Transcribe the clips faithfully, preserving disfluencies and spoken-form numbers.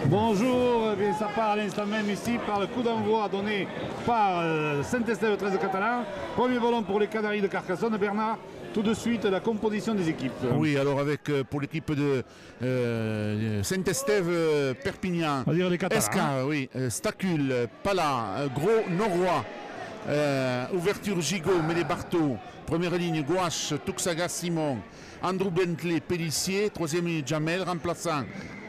Bonjour, eh bien, ça part à l'instant même ici par le coup d'envoi donné par euh, Saint-Estève treize Catalan. Premier ballon pour les Canaries de Carcassonne. Bernard, tout de suite la composition des équipes. Oui, alors avec euh, pour l'équipe de euh, Saint-Estève, euh, Perpignan, on va dire les Catalans, Escar, hein. oui, euh, Stacule, Pala, euh, Gros, Norrois, euh, ouverture Gigot, Mélé Barthaud, première ligne Gouache, Tuxaga, Simon, Andrew Bentley, Pellissier, troisième ligne Jamel, remplaçant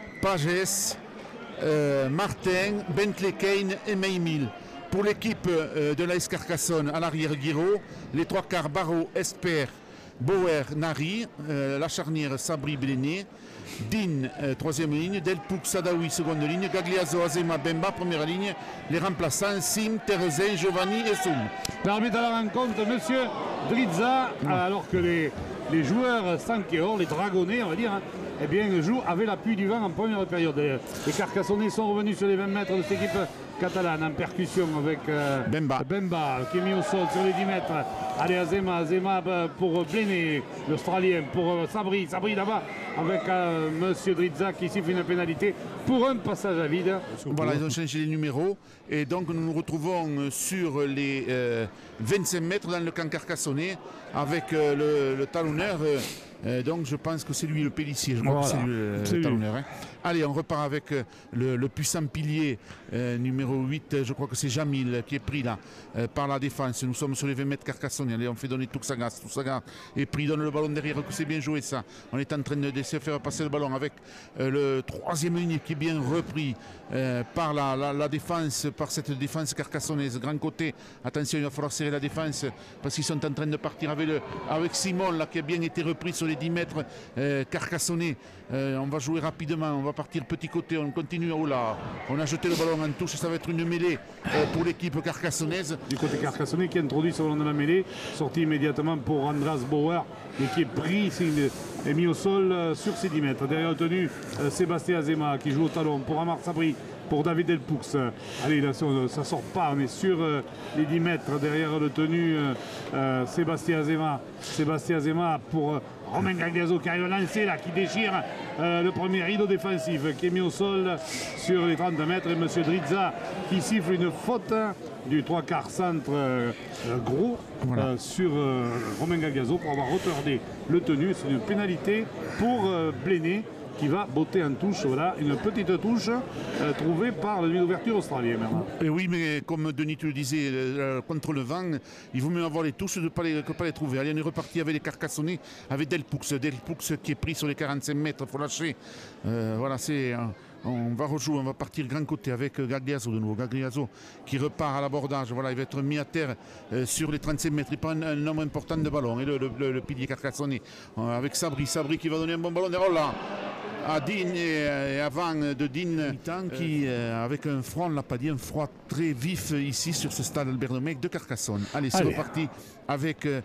Pages, euh, Martin, Bentley, Kane et Meymil. Pour l'équipe euh, de l'A S Carcassonne, à l'arrière Guiraud, les trois quarts Barreau, Esper, Bauer, Nari, euh, la charnière Sabri, Bléné, Din, euh, troisième ligne, Delpouk, Sadawi, seconde ligne, Gagliazo, Azema, Bemba, première ligne, les remplaçants Sim, Terezin, Giovanni et Soum. L'arbitre à la rencontre, monsieur Drizza, ouais. Alors que les, les joueurs Sankeor, les dragonnés, on va dire, hein, eh bien, jouent avec l'appui du vent en première période. Les, les Carcassonnais sont revenus sur les vingt mètres de cette équipe catalane en percussion avec euh, Bemba. Bemba qui est mis au sol sur les dix mètres. Allez, Azema, Azema pour Bléné, l'Australien, pour euh, Sabri, Sabri là-bas avec euh, monsieur Drizza qui siffle une pénalité pour un passage à vide. Voilà, ils ont changé les numéros et donc nous nous retrouvons sur les euh, vingt-cinq mètres dans le camp carcassonnais avec euh, le, le talonneur. Euh, Euh, donc je pense que c'est lui le Pellissier, je crois voilà. que c'est lui le, le talonneur. Hein. Allez, on repart avec euh, le, le puissant pilier euh, numéro huit, je crois que c'est Jamil qui est pris là euh, par la défense. Nous sommes sur les vingt mètres Carcassonne. Allez, on fait donner Tuxagas, Tuxagas est pris, donne le ballon derrière, que c'est bien joué ça. On est en train de se faire passer le ballon avec euh, le troisième ligne qui est bien repris euh, par la, la, la défense, par cette défense carcassonnaise. Grand côté, attention, il va falloir serrer la défense parce qu'ils sont en train de partir avec, le, avec Simon là qui a bien été repris sur les dix mètres euh, carcassonnés. Euh, on va jouer rapidement, on va partir petit côté, on continue. Oh là, on a jeté le ballon en touche, ça va être une mêlée euh, pour l'équipe carcassonnaise. Du côté carcassonnais qui introduit ce ballon de la mêlée, sorti immédiatement pour Andras Bauer, et qui est pris et mis au sol euh, sur ses dix mètres. Derrière le tenu, euh, Sébastien Azema qui joue au talon pour Amar Sabri. Pour David Delpoux. Allez, là, ça ne sort pas, on est sur euh, les dix mètres derrière le tenu euh, euh, Sébastien Azema. Sébastien Azema pour euh, Romain Gagliazo qui arrive à lancer là, qui déchire euh, le premier rideau défensif qui est mis au sol sur les trente mètres. Et M. Drizza qui siffle une faute du trois quarts centre euh, euh, gros voilà. euh, sur euh, Romain Gagliazo pour avoir retardé le tenu. C'est une pénalité pour euh, Bléné, qui va botter en touche, voilà, une petite touche euh, trouvée par le d'ouverture australien. Et oui, mais comme Denis tu le disais, euh, contre le vent, il vaut mieux avoir les touches que de ne pas, pas les trouver. Allez, on est reparti avec les Carcassonnais, avec Delpoux, Delpoux qui est pris sur les quarante-cinq mètres, il faut lâcher. Euh, voilà, c'est... Euh, on va rejouer, on va partir grand côté avec Gagliazo de nouveau. Gagliazo qui repart à l'abordage. Voilà, il va être mis à terre euh, sur les trente-cinq mètres. Il prend un, un nombre important de ballons. Et le, le, le, le pilier carcassonnais euh, avec Sabri. Sabri qui va donner un bon ballon. Oh là, à Din et, et avant de Din qui euh, avec un front, on l'a pas dit, un froid très vif ici sur ce stade Albert Domecq de Carcassonne. Allez, c'est reparti avec euh,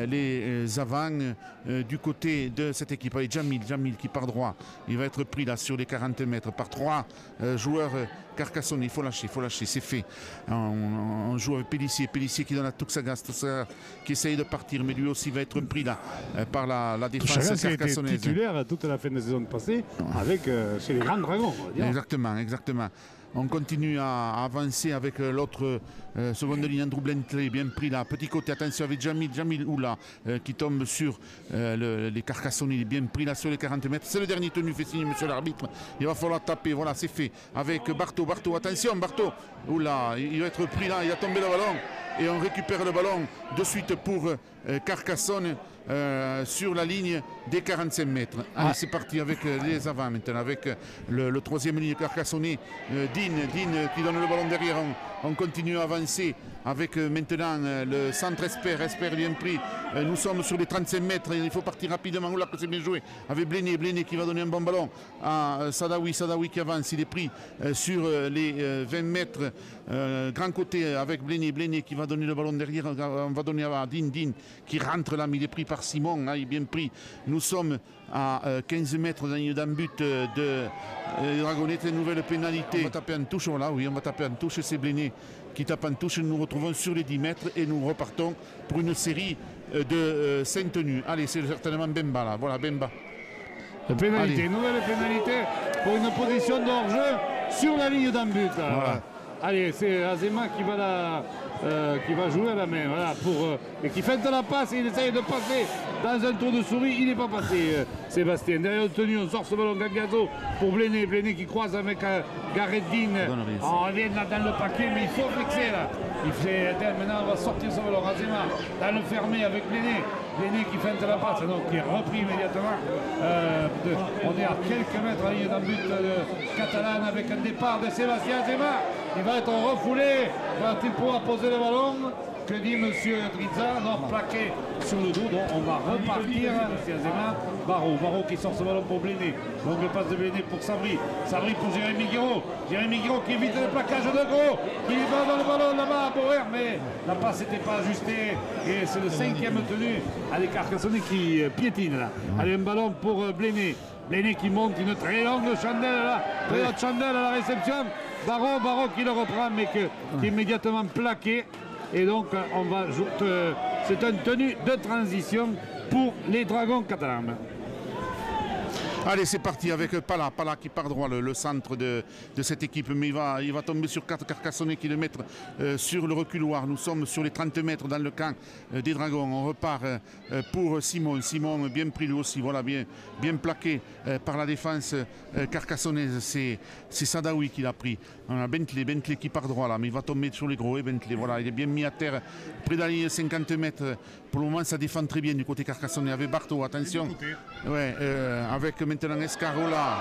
les euh, avants euh, du côté de cette équipe. Allez, Jamil, Jamil qui part droit. Il va être pris là sur les quarante mètres par trois euh, joueurs euh, carcassonnais. Il faut lâcher, il faut lâcher, c'est fait. On, on joue avec Pellissier, Pellissier qui donne à Tuxagas, Tuxagas qui essaye de partir, mais lui aussi va être pris là euh, par la, la défense carcassonnaise. Tuxagas était titulaire toute la fin de saison passée avec euh, chez les grands dragons. Exactement, exactement. On continue à avancer avec l'autre euh, seconde ligne, Andrew Bentley, bien pris là. Petit côté, attention avec Jamil, Jamil Oula, euh, qui tombe sur euh, le, les Carcassonnais, il est bien pris là sur les quarante mètres. C'est le dernier tenu, fait signe monsieur l'arbitre. Il va falloir taper, voilà, c'est fait. Avec Barthaud, Barthaud, attention Barthaud. Oula, il va être pris là, il a tombé le ballon. Et on récupère le ballon de suite pour euh, Carcassonne euh, sur la ligne des quarante-cinq mètres. Allez, ah. c'est parti avec euh, les avants maintenant, avec euh, le, le troisième ligne carcassonnais, euh, Din, Din qui donne le ballon derrière. On, on continue à avancer avec euh, maintenant euh, le centre Esper, Esper bien pris. Euh, nous sommes sur les trente-cinq mètres, il faut partir rapidement. Oula, que c'est bien joué avec Bléné, Bléné qui va donner un bon ballon à euh, Sadawi, Sadawi qui avance, il est pris euh, sur euh, les euh, vingt mètres, euh, grand côté avec Bléné, Bléné qui va donner le ballon derrière. On va donner à Din, Din qui rentre là, mais il est pris par Simon, hein, il est bien pris. Nous sommes à euh, quinze mètres d'un but euh, de euh, Dragonette, une nouvelle pénalité. On va taper en touche, voilà, oui, on va taper en touche, c'est Bléné qui tape en touche. Nous nous retrouvons sur les dix mètres et nous repartons pour une série euh, de euh, cinq tenues. Allez, c'est certainement Bemba là, voilà Bemba. Pénalité, Allez. Nouvelle pénalité pour une position de hors-jeu sur la ligne d'un but. Voilà. Allez, c'est Azema qui va la... Euh, qui va jouer à la main, voilà, pour, euh, et qui fait de la passe et il essaye de passer dans un tour de souris, il n'est pas passé, euh, Sébastien. Derrière le tenu, on sort ce ballon Gagliasso pour Bléné, Bléné qui croise avec euh, Gareth Dean. On revient là dans le paquet, mais il faut fixer là. Il fait, maintenant on va sortir ce ballon, Azema, dans le fermé avec Bléné. Bléné qui feinte la passe, donc qui est repris immédiatement. Euh, de, on est à quelques mètres à la ligne d'un but de Catalan avec un départ de Sébastien Azema. Il va être refoulé, va-t-il pouvoir poser le ballon? Que dit monsieur Drizza? Non, plaqué sur le dos, donc on va repartir. C'est Azema, Barreau, Barreau qui sort ce ballon pour Bléné. Donc le passe de Bléné pour Sabri, Sabri pour Jérémy Guiraud. Jérémy Guiraud qui évite le plaquage de Gros, qui va dans le ballon là-bas à Bauer, mais la passe n'était pas ajustée. Et c'est le cinquième tenu à l'écart Carcassonne qui piétine là. Allez, un ballon pour Bléné. Bléné qui monte une très longue chandelle là, très haute chandelle à la réception. Barreau, Barreau qui le reprend mais que, qui est immédiatement plaqué. Et donc on va euh, c'est une tenue de transition pour les Dragons catalans. Allez, c'est parti avec Pala, Pala qui part droit, le, le centre de, de cette équipe, mais il va, il va tomber sur quatre Carcassonnais qui le mettent euh, sur le reculoir. Nous sommes sur les trente mètres dans le camp euh, des Dragons. On repart euh, pour Simon. Simon bien pris lui aussi, voilà, bien, bien plaqué euh, par la défense euh, carcassonnaise. C'est Sadawi qui l'a pris. On a Bentley, Bentley qui part droit là, mais il va tomber sur les gros. Et Bentley, voilà, il est bien mis à terre, près de la ligne cinquante mètres. Pour le moment, ça défend très bien du côté carcassonnais. Avec Bartho, attention. Ouais, euh, avec maintenant Escarola.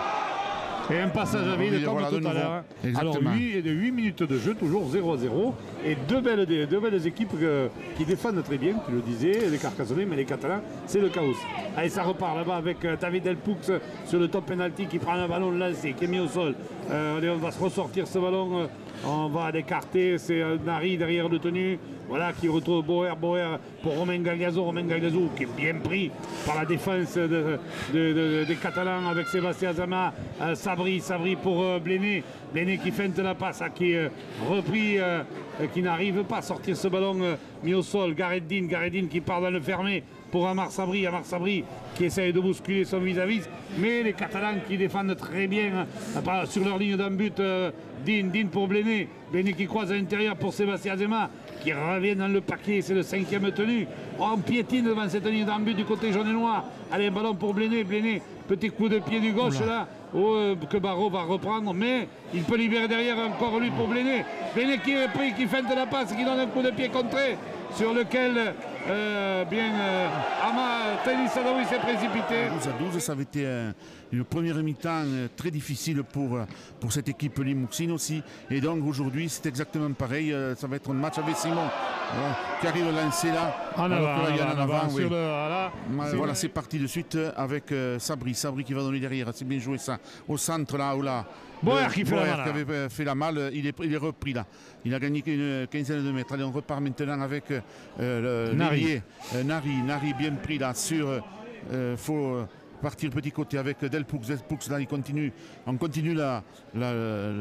Et un passage à vide comme voilà, tout à l'heure. Alors huit minutes de jeu, toujours zéro à zéro. Et deux belles, deux belles équipes que, qui défendent très bien, tu le disais, les Carcassonnais, mais les Catalans, c'est le chaos. Allez, ça repart là-bas avec euh, David Delpoux sur le top penalty qui prend un ballon lancé, qui est mis au sol. Euh, allez, on va se ressortir ce ballon, euh, on va l'écarter, c'est euh, Nari derrière le tenu. Voilà, qui retrouve Bauer, Bauer pour Romain Gagliasso, Romain Gagliasso qui est bien pris par la défense de, de, de, des Catalans avec Sébastien Azema, euh, Sabri, Sabri pour euh, Bléné, Bléné qui feinte la passe, qui est euh, repris, euh, qui n'arrive pas à sortir ce ballon euh, mis au sol, Gareth Dean, Gareth Dean qui part dans le fermé pour Amar Sabri, Amar Sabri qui essaye de bousculer son vis-à-vis, mais les Catalans qui défendent très bien euh, sur leur ligne d'un but, euh, Dean, Dean pour Bléné, Bléné qui croise à l'intérieur pour Sébastien Azema, qui revient dans le paquet, c'est le cinquième tenu. On piétine devant cette ligne d'un but du côté jaune et noir. Allez, un ballon pour Bléné, Bléné, petit coup de pied du gauche là, oh, euh, que Barreau va reprendre, mais il peut libérer derrière encore lui pour Bléné. Bléné qui est pris, qui feinte la passe, qui donne un coup de pied contré, sur lequel euh, bien euh, Ama Tennis Sadawi s'est précipité. douze à douze, ça avait été un, une première mi-temps très difficile pour, pour cette équipe Limouxine aussi. Et donc aujourd'hui c'est exactement pareil, ça va être un match avec Simon voilà, qui arrive à lancer là. En avant, là, il y en, en avant, oui. Sur le, voilà, voilà c'est parti de suite avec euh, Sabri, Sabri qui va donner derrière, c'est bien joué ça. Au centre là, où là. Bauer qui fait Bauer la malle. Qui avait fait la malle, il est, il est repris là. Il a gagné une quinzaine de mètres. Allez, on repart maintenant avec euh, le Nari. Euh, Nari, Nari bien pris là sur. Euh, faut partir petit côté avec Delpoux. Delpoux là, il continue. On continue la, la,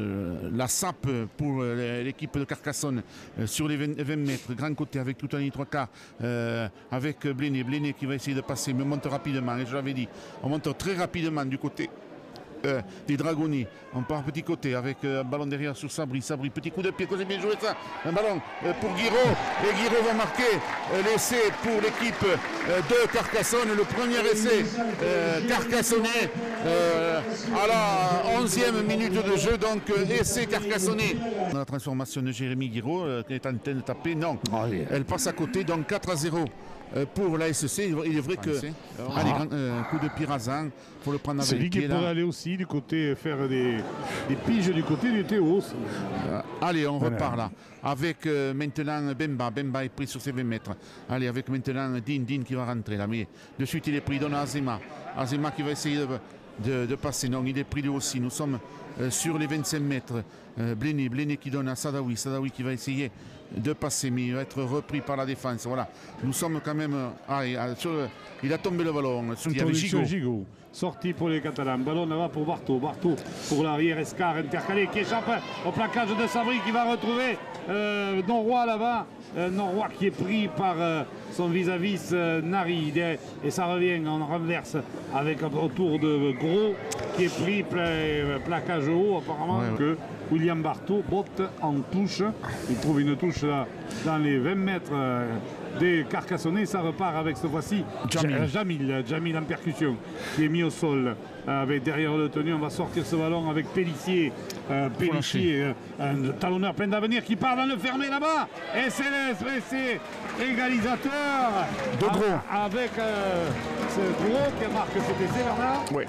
la sape pour l'équipe de Carcassonne euh, sur les vingt, vingt mètres. Grand côté avec tout un ligne trois quarts euh, avec Bléné. Bléné qui va essayer de passer, mais on monte rapidement. Et je l'avais dit, on monte très rapidement du côté. Euh, des Dragonniers, on part petit côté avec euh, un ballon derrière sur Sabri, Sabri, petit coup de pied, que j'ai bien joué ça, un ballon euh, pour Guiraud, et Guiraud va marquer euh, l'essai pour l'équipe euh, de Carcassonne, le premier essai euh, carcassonnais euh, à la onzième minute de jeu, donc euh, essai carcassonnais. La transformation de Jérémy Guiraud euh, qui est en train de taper, non, oh, yeah. Elle passe à côté, donc quatre à zéro. Pour la S C, il est vrai que ah. allez, grand, euh, coup de pied rasant, il faut le prendre avec les pieds. C'est lui qui pourrait aller aussi du côté, faire des, des piges du côté du Théo aussi. Euh, allez, on voilà. repart là, avec euh, maintenant Bemba, Bemba est pris sur ses vingt mètres. Allez, avec maintenant Dean, Dean qui va rentrer là, mais de suite il est pris, il donne à Azema. Azema qui va essayer de, de, de passer, non, il est pris lui aussi, nous sommes euh, sur les vingt-cinq mètres. Euh, Bléné, Bléné qui donne à Sadawi, Sadawi qui va essayer de passer, mais il va être repris par la défense. Voilà, nous sommes quand même. Ah, il, a, sur le, il a tombé le ballon. Il y avait Gigot. Gigot. Sorti pour les Catalans. Ballon là-bas pour Bartho. Bartho pour l'arrière. Escar intercalé qui échappe au plaquage de Sabri qui va retrouver euh, Noroy là-bas. Euh, Noroy qui est pris par euh, son vis-à-vis euh, Nari. Et ça revient en renverse avec un retour de Gros. qui est pris pla plaquage haut apparemment ouais, ouais. que William Barthaud botte en touche. Il trouve une touche là, dans les vingt mètres euh, des Carcassonnais. Ça repart avec cette fois-ci Jamil. Jamil, Jamil en percussion qui est mis au sol. Avec derrière le tenu, on va sortir ce ballon avec Pellissier. Euh, Pellissier, euh, un talonneur plein d'avenir qui part dans le fermé là-bas. Et c'est l'S égalisateur. De Gros. Avec euh, ce Gros qui marque cet essai, Bernard. Oui.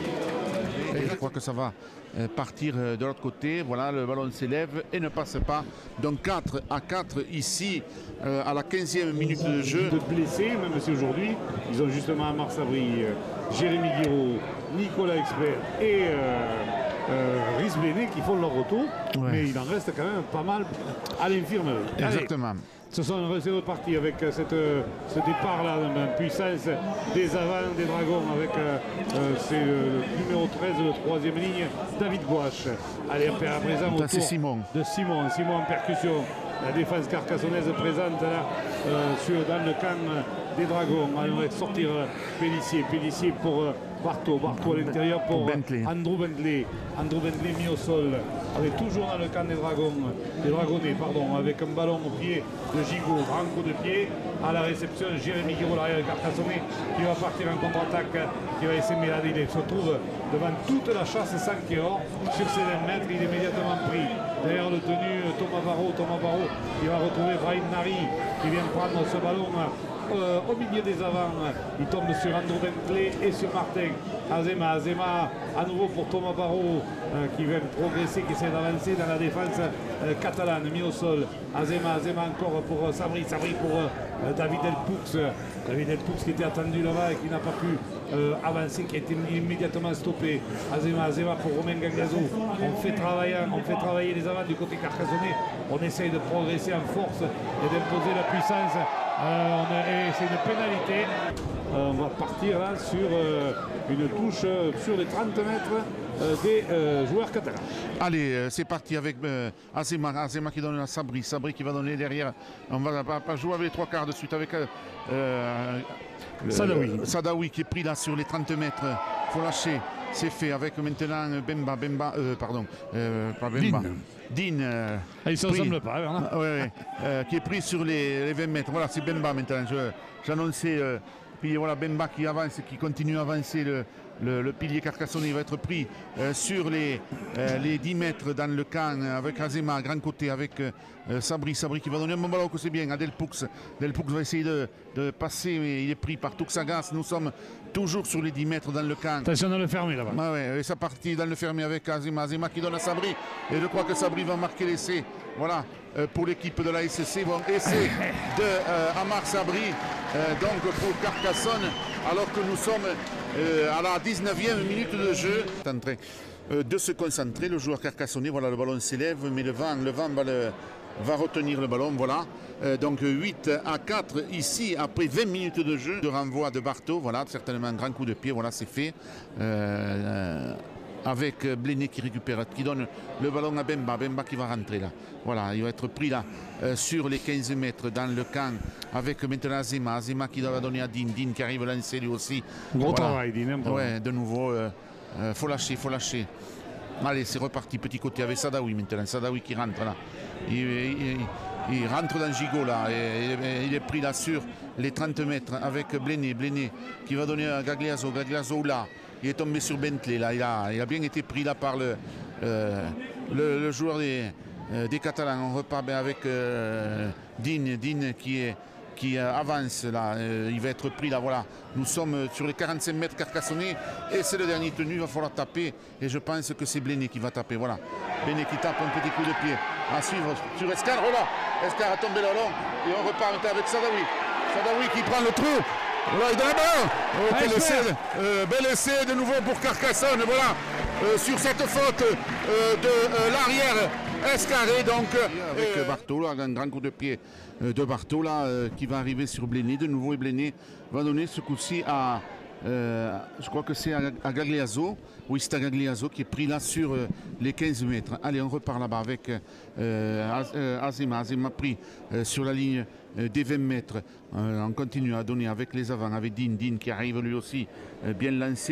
Et je crois que ça va partir de l'autre côté. Voilà, le ballon s'élève et ne passe pas. Donc quatre à quatre ici euh, à la quinzième minute de jeu. De blessés, même si aujourd'hui, ils ont justement à Mars-Abri, euh, Jérémy Guiraud, Nicolas Expert et euh, euh, Rhys Bléné qui font leur retour. Ouais. Mais il en reste quand même pas mal à l'infirmerie. Exactement. Allez. Ce sont repartis avec cette, ce départ-là de puissance des avants des Dragons avec euh, c'est le numéro treize, le troisième ligne, David Gouache. Allez, à présent au tour Simon. de Simon. Simon en percussion. La défense carcassonnaise présente là euh, sur, dans le camp des Dragons. On va sortir euh, Pellissier. Pellissier pour euh, Barthaud. Barthaud à l'intérieur pour Bentley. Euh, Andrew Bentley. Andrew Bentley mis au sol. On est toujours dans le camp des Dragons. Des Dragonnais, pardon, avec un ballon au pied de Gigot. Grand coup de pied. À la réception, Jérémy Guiraud, l'arrière carcassonnais, qui va partir en contre-attaque, qui va essayer de mélanger. Il se trouve devant toute la chasse sans qui est hors. Sur ses vingt mètres, il est immédiatement pris. Derrière le tenu, Thomas Barrault. Thomas Barrault, il va retrouver Brian Nari, qui vient prendre ce ballon euh, au milieu des avants. Il tombe sur Andrew Bentley et sur Martin. Azema, Azema à nouveau pour Thomas Barrault, euh, qui vient progresser, qui essaie d'avancer dans la défense euh, catalane, mis au sol. Azema, Azema encore pour euh, Sabri, Sabri pour euh, David Elpoux. David Elpoux qui était attendu là-bas et qui n'a pas pu euh, avancer, qui a été immédiatement stoppé. Azema, Azema pour Romain Gagliaso. On fait travailler, on fait travailler les avants du côté carcassonnais. On essaye de progresser en force et d'imposer la puissance. Euh, on a, et c'est une pénalité. Euh, on va partir là sur euh, une touche euh, sur les trente mètres euh, des euh, joueurs catalans. Allez, euh, c'est parti avec euh, Azema, Azema qui donne à Sabri, Sabri qui va donner derrière. On va pas, pas jouer avec les trois quarts de suite avec euh, euh, Sadawi. Euh, Sadawi qui est pris là sur les trente mètres. Faut lâcher. C'est fait avec maintenant Bemba, Bemba, euh, pardon, euh, pas Bemba. Dean. Euh, ah, il ne se ressemble pas, hein. Ah, ouais, ouais, euh, qui est pris sur les, les vingt mètres. Voilà, c'est Bemba maintenant. J'annonçais. Euh, puis voilà, Bemba qui avance, qui continue à avancer. Le, le, le pilier carcassonnais va être pris euh, sur les, euh, les dix mètres dans le camp avec Azema, grand côté, avec euh, Sabri. Sabri qui va donner un bon ballon que c'est bien à Delpoux. Delpoux va essayer de, de passer, mais il est pris par Tuxagas. Nous sommes toujours sur les dix mètres dans le camp. Attention dans le fermé là-bas. Ah ouais, et ça partit dans le fermé avec Azema. Azema qui donne à Sabri. Et je crois que Sabri va marquer l'essai. Voilà, euh, pour l'équipe de la S C. Bon, essai de euh, Amar Sabri, euh, donc pour Carcassonne, alors que nous sommes euh, à la dix-neuvième minute de jeu. En train euh, de se concentrer, le joueur carcassonnais, voilà, le ballon s'élève, mais le vent, le vent va, le, va retenir le ballon, voilà. Euh, donc huit à quatre ici, après vingt minutes de jeu, de renvoi de Barthaud, voilà, certainement un grand coup de pied, voilà, c'est fait. Euh, euh, avec Bléné qui récupère, qui donne le ballon à Bemba, Bemba qui va rentrer là. Voilà, il va être pris là euh, sur les quinze mètres dans le camp avec maintenant Azema, Azema qui doit donner à Dean, Dean qui arrive à lancer lui aussi. Gros voilà. travail, Dean. Ouais, de nouveau, euh, euh, faut lâcher, faut lâcher. Allez, c'est reparti, petit côté avec Sadawi maintenant, Sadawi qui rentre là. Il, il, il rentre dans Gigot là, et, et, il est pris là sur les trente mètres avec Bléné, Bléné qui va donner à Gagliaso, Gagliaso là. Il est tombé sur Bentley, là. Il, a, il a bien été pris là par le, euh, le, le joueur des, euh, des Catalans. On repart bien avec euh, Dean, Dean qui, est, qui euh, avance là. Euh, il va être pris là, voilà. Nous sommes sur les quarante-cinq mètres carcassonnés et c'est le dernier tenu. Il va falloir taper et je pense que c'est Bléné qui va taper. Voilà. Bléné qui tape un petit coup de pied. À suivre sur Escar. Voilà. Escar a tombé le long et on repart maintenant avec Sadawi. Sadawi qui prend le trou. Voilà, il donne la balle. Oh, quel essai, euh, bel essai de nouveau pour Carcassonne. Voilà, euh, sur cette faute euh, de euh, l'arrière Escarré. Donc, avec euh, Barthaud, là, un grand coup de pied euh, de Barthaud là, euh, qui va arriver sur Bléné. De nouveau, et Bléné va donner ce coup-ci à. Euh, je crois que c'est à, à Gagliaso. Oui, c'est à Gagliaso qui est pris là sur euh, les quinze mètres. Allez, on repart là-bas avec euh, Az, euh, Azema. Azema pris euh, sur la ligne euh, des vingt mètres. Euh, on continue à donner avec les avants, avec Dean. Dean qui arrive lui aussi euh, bien lancé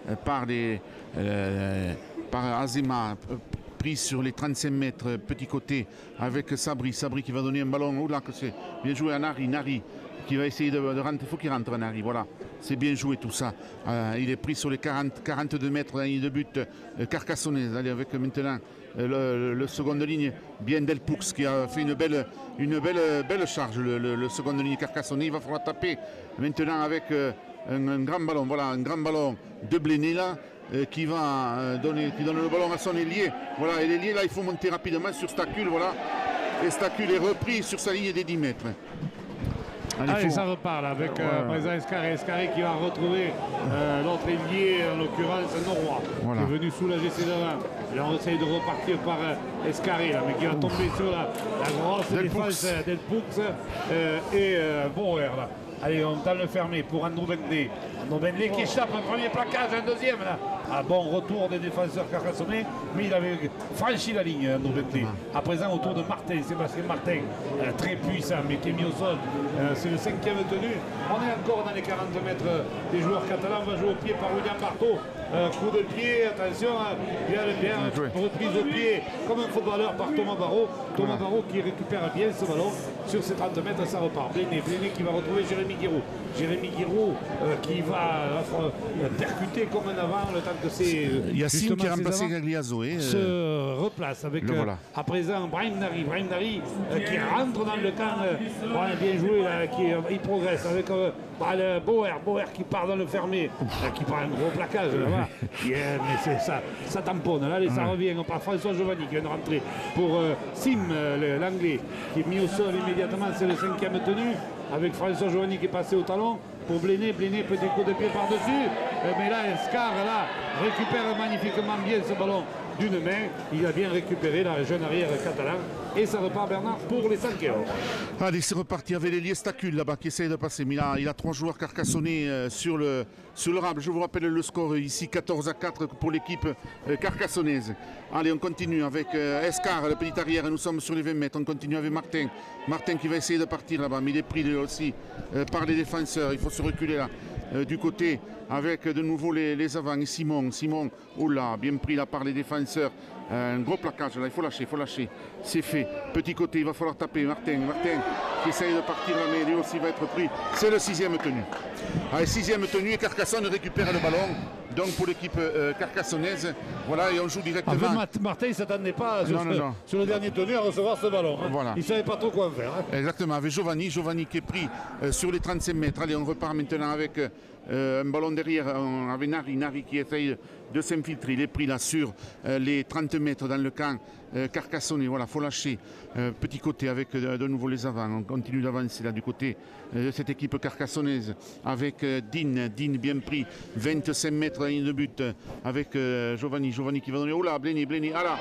euh, par, les, euh, par Azema, euh, pris sur les trente-cinq mètres, petit côté avec Sabri. Sabri qui va donner un ballon. Oh là, que c'est bien joué à Nari. Nari qui va essayer de, de rentrer. Il faut qu'il rentre, Nari. Voilà, c'est bien joué tout ça. Euh, il est pris sur les quarante, quarante-deux mètres dans la ligne de but. Euh, Carcassonne. Allez, avec maintenant euh, le, le seconde ligne, bien Delpoux qui a fait une belle, une belle, belle charge. Le, le, le seconde ligne Carcassonne. Il va falloir taper maintenant avec euh, un, un grand ballon. Voilà, un grand ballon de Bléné là. Euh, qui va euh, donner, qui donne le ballon à son ailier. Voilà, et l'ailier là, il faut monter rapidement sur Stacule, voilà. Et Stacule est repris sur sa ligne des dix mètres. Allez, Allez faut... ça repart là, avec ouais. euh, présent Escarré. Escarré qui va retrouver euh, l'autre ailier, en l'occurrence Noroy, voilà. Qui est venu soulager ses devants. Là, on essaye de repartir par euh, Escarré, là, mais qui va tomber sur la, la grosse Del défense d'Elpoux euh, et euh, Bauer là. Allez, on tente le fermer pour Andrew Bentley. Andrew Bentley qui échappe un premier plaquage, un deuxième là. Un bon retour des défenseurs carcassonnais, mais il avait franchi la ligne, Andrew Bentley. À présent, autour de Martin, Sébastien Martin, euh, très puissant, mais qui est mis au sol. Euh, C'est le cinquième tenu. On est encore dans les quarante mètres des joueurs catalans. On va jouer au pied par William Barthaud. Euh, coup de pied, attention, hein, bien, bien, reprise au pied, comme un footballeur par Thomas Barrault. Thomas voilà. Barrault qui récupère bien ce ballon sur ses trente mètres, ça repart. Bléné, Bléné qui va retrouver Jérémy Guiraud. Jérémy Guiraud euh, qui va euh, percuter comme un avant le temps que c'est. Euh, Yacine qui a remplacé Gagliazo. Euh, se replace avec le, voilà. euh, à présent Brahim Nari. Brahim Nari euh, qui rentre dans le camp. Euh, ouais, bien joué, là, qui, euh, il progresse avec euh, bah, le Bauer. Bauer qui part dans le fermé, euh, qui prend un gros plaquage. Là, voilà. Yeah, mais c'est ça, ça tamponne là, et ça ouais. revient par François Giovanni qui vient de rentrer pour euh, Sim, euh, l'anglais, qui est mis au sol immédiatement, c'est le cinquième tenu, avec François Giovanni qui est passé au talon pour Bléné, Bléné, petit coup de pied par-dessus, euh, mais là, Scar là, récupère magnifiquement bien ce ballon d'une main, il a bien récupéré la jeune arrière catalan, et ça repart Bernard pour les cinq euros. Allez, c'est reparti avec l'ailier Stacule là-bas qui essaye de passer, mais il a, il a trois joueurs carcassonnés euh, sur le sur le rable. Je vous rappelle le score ici, quatorze à quatre pour l'équipe euh, carcassonnaise. Allez, on continue avec euh, Escar, le petit arrière, nous sommes sur les vingt mètres, on continue avec Martin. Martin qui va essayer de partir là-bas, mais il est pris lui aussi euh, par les défenseurs, il faut se reculer là. Euh, du côté avec de nouveau les, les avants et Simon, Simon, oh là, bien pris là par les défenseurs, euh, un gros plaquage là, il faut lâcher, il faut lâcher, c'est fait, petit côté, il va falloir taper, Martin, Martin qui essaye de partir là, mais lui aussi va être pris, c'est le sixième tenu. Allez, sixième tenu et Carcassonne récupère le ballon, donc pour l'équipe euh, carcassonnaise, voilà, et on joue directement. En fait, Martin il ne s'attendait pas sur, non, ce, non, non. sur le dernier tenu à recevoir ce ballon, hein. Voilà. Il ne savait pas trop quoi faire. Hein. Exactement, avec Giovanni, Giovanni qui est pris euh, sur les trente-cinq mètres, allez, on repart maintenant avec euh, un ballon derrière, on, avec Nari, Nari qui essaye de s'infiltrer, il est pris là sur euh, les trente mètres dans le camp euh, carcassonnais, voilà, faut lâcher, euh, petit côté avec euh, de nouveau les avants, on continue d'avancer là du côté euh, de cette équipe carcassonnaise avec euh, Dean, Dean bien pris, vingt-cinq mètres dans la ligne de but avec euh, Giovanni, Giovanni qui va donner, oh là, Bléné, Bléné, ah là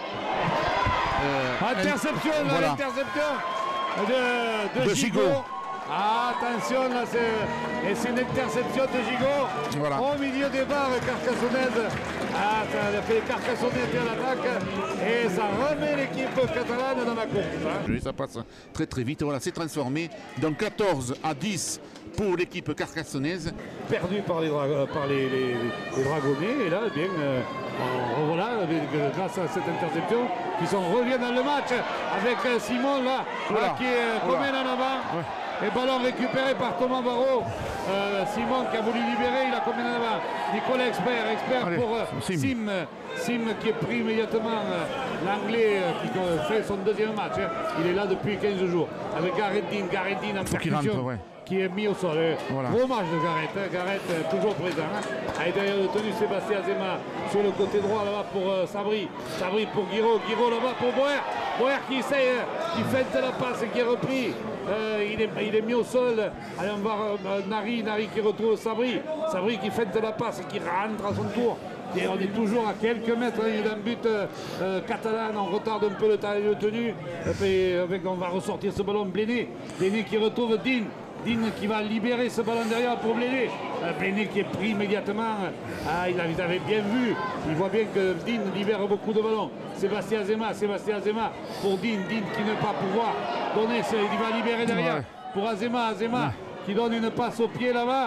euh, interception, un, voilà. Interception de, de, de Gigot. Gigot. Ah, attention, là, c'est, et c'est une interception de Gigot voilà. Au milieu des barres carcassonnaises. Ah, ça a fait les Carcassonnais à l'attaque et ça remet l'équipe catalane dans la course. Hein. Ça passe très très vite, voilà, c'est transformé. Donc quatorze à dix pour l'équipe carcassonnaise. Perdu par les, dra par les, les, les dragonnés, et là, eh bien, euh, on, voilà, grâce à cette interception, qui sont reviennent dans le match avec Simon là, voilà. là qui est commun en avant. Ouais. Et ballon récupéré par Thomas Barrault. Euh, Simon qui a voulu libérer, il a combien en avant. Nicolas Expert, Expert Allez, pour euh, Sim. Sim. Sim qui est pris immédiatement euh, l'anglais euh, qui euh, fait son deuxième match. Hein. Il est là depuis quinze jours. Avec Gareth Dean, Gareth Dean en percussion. Ouais. Qui est mis au sol. Voilà. Gros match de Gareth, hein. Gareth euh, toujours présent. Hein. Avec derrière le tenu Sébastien Azema sur le côté droit là-bas pour euh, Sabri. Sabri pour Guiraud, Guiraud là-bas pour Bauer. Bauer qui essaye, euh, qui fait la passe et qui est repris. Euh, il, est, il est mis au sol. Allez, on va euh, Nari, Nari qui retrouve Sabri. Sabri qui fait de la passe et qui rentre à son tour. Et on est toujours à quelques mètres hein, d'un but euh, euh, catalan. On retarde un peu le temps de tenue. Et avec, on va ressortir ce ballon Bléné. Bléné qui retrouve Dean. Dean qui va libérer ce ballon derrière pour Bléné. Euh, Bléné qui est pris immédiatement. Ah, il avait bien vu. Il voit bien que Dean libère beaucoup de ballons. Sébastien Azema, Sébastien Azema pour Dean. Dean qui ne va pas pouvoir donner. Il va libérer derrière ouais. pour Azema. Azema ouais. qui donne une passe au pied là-bas.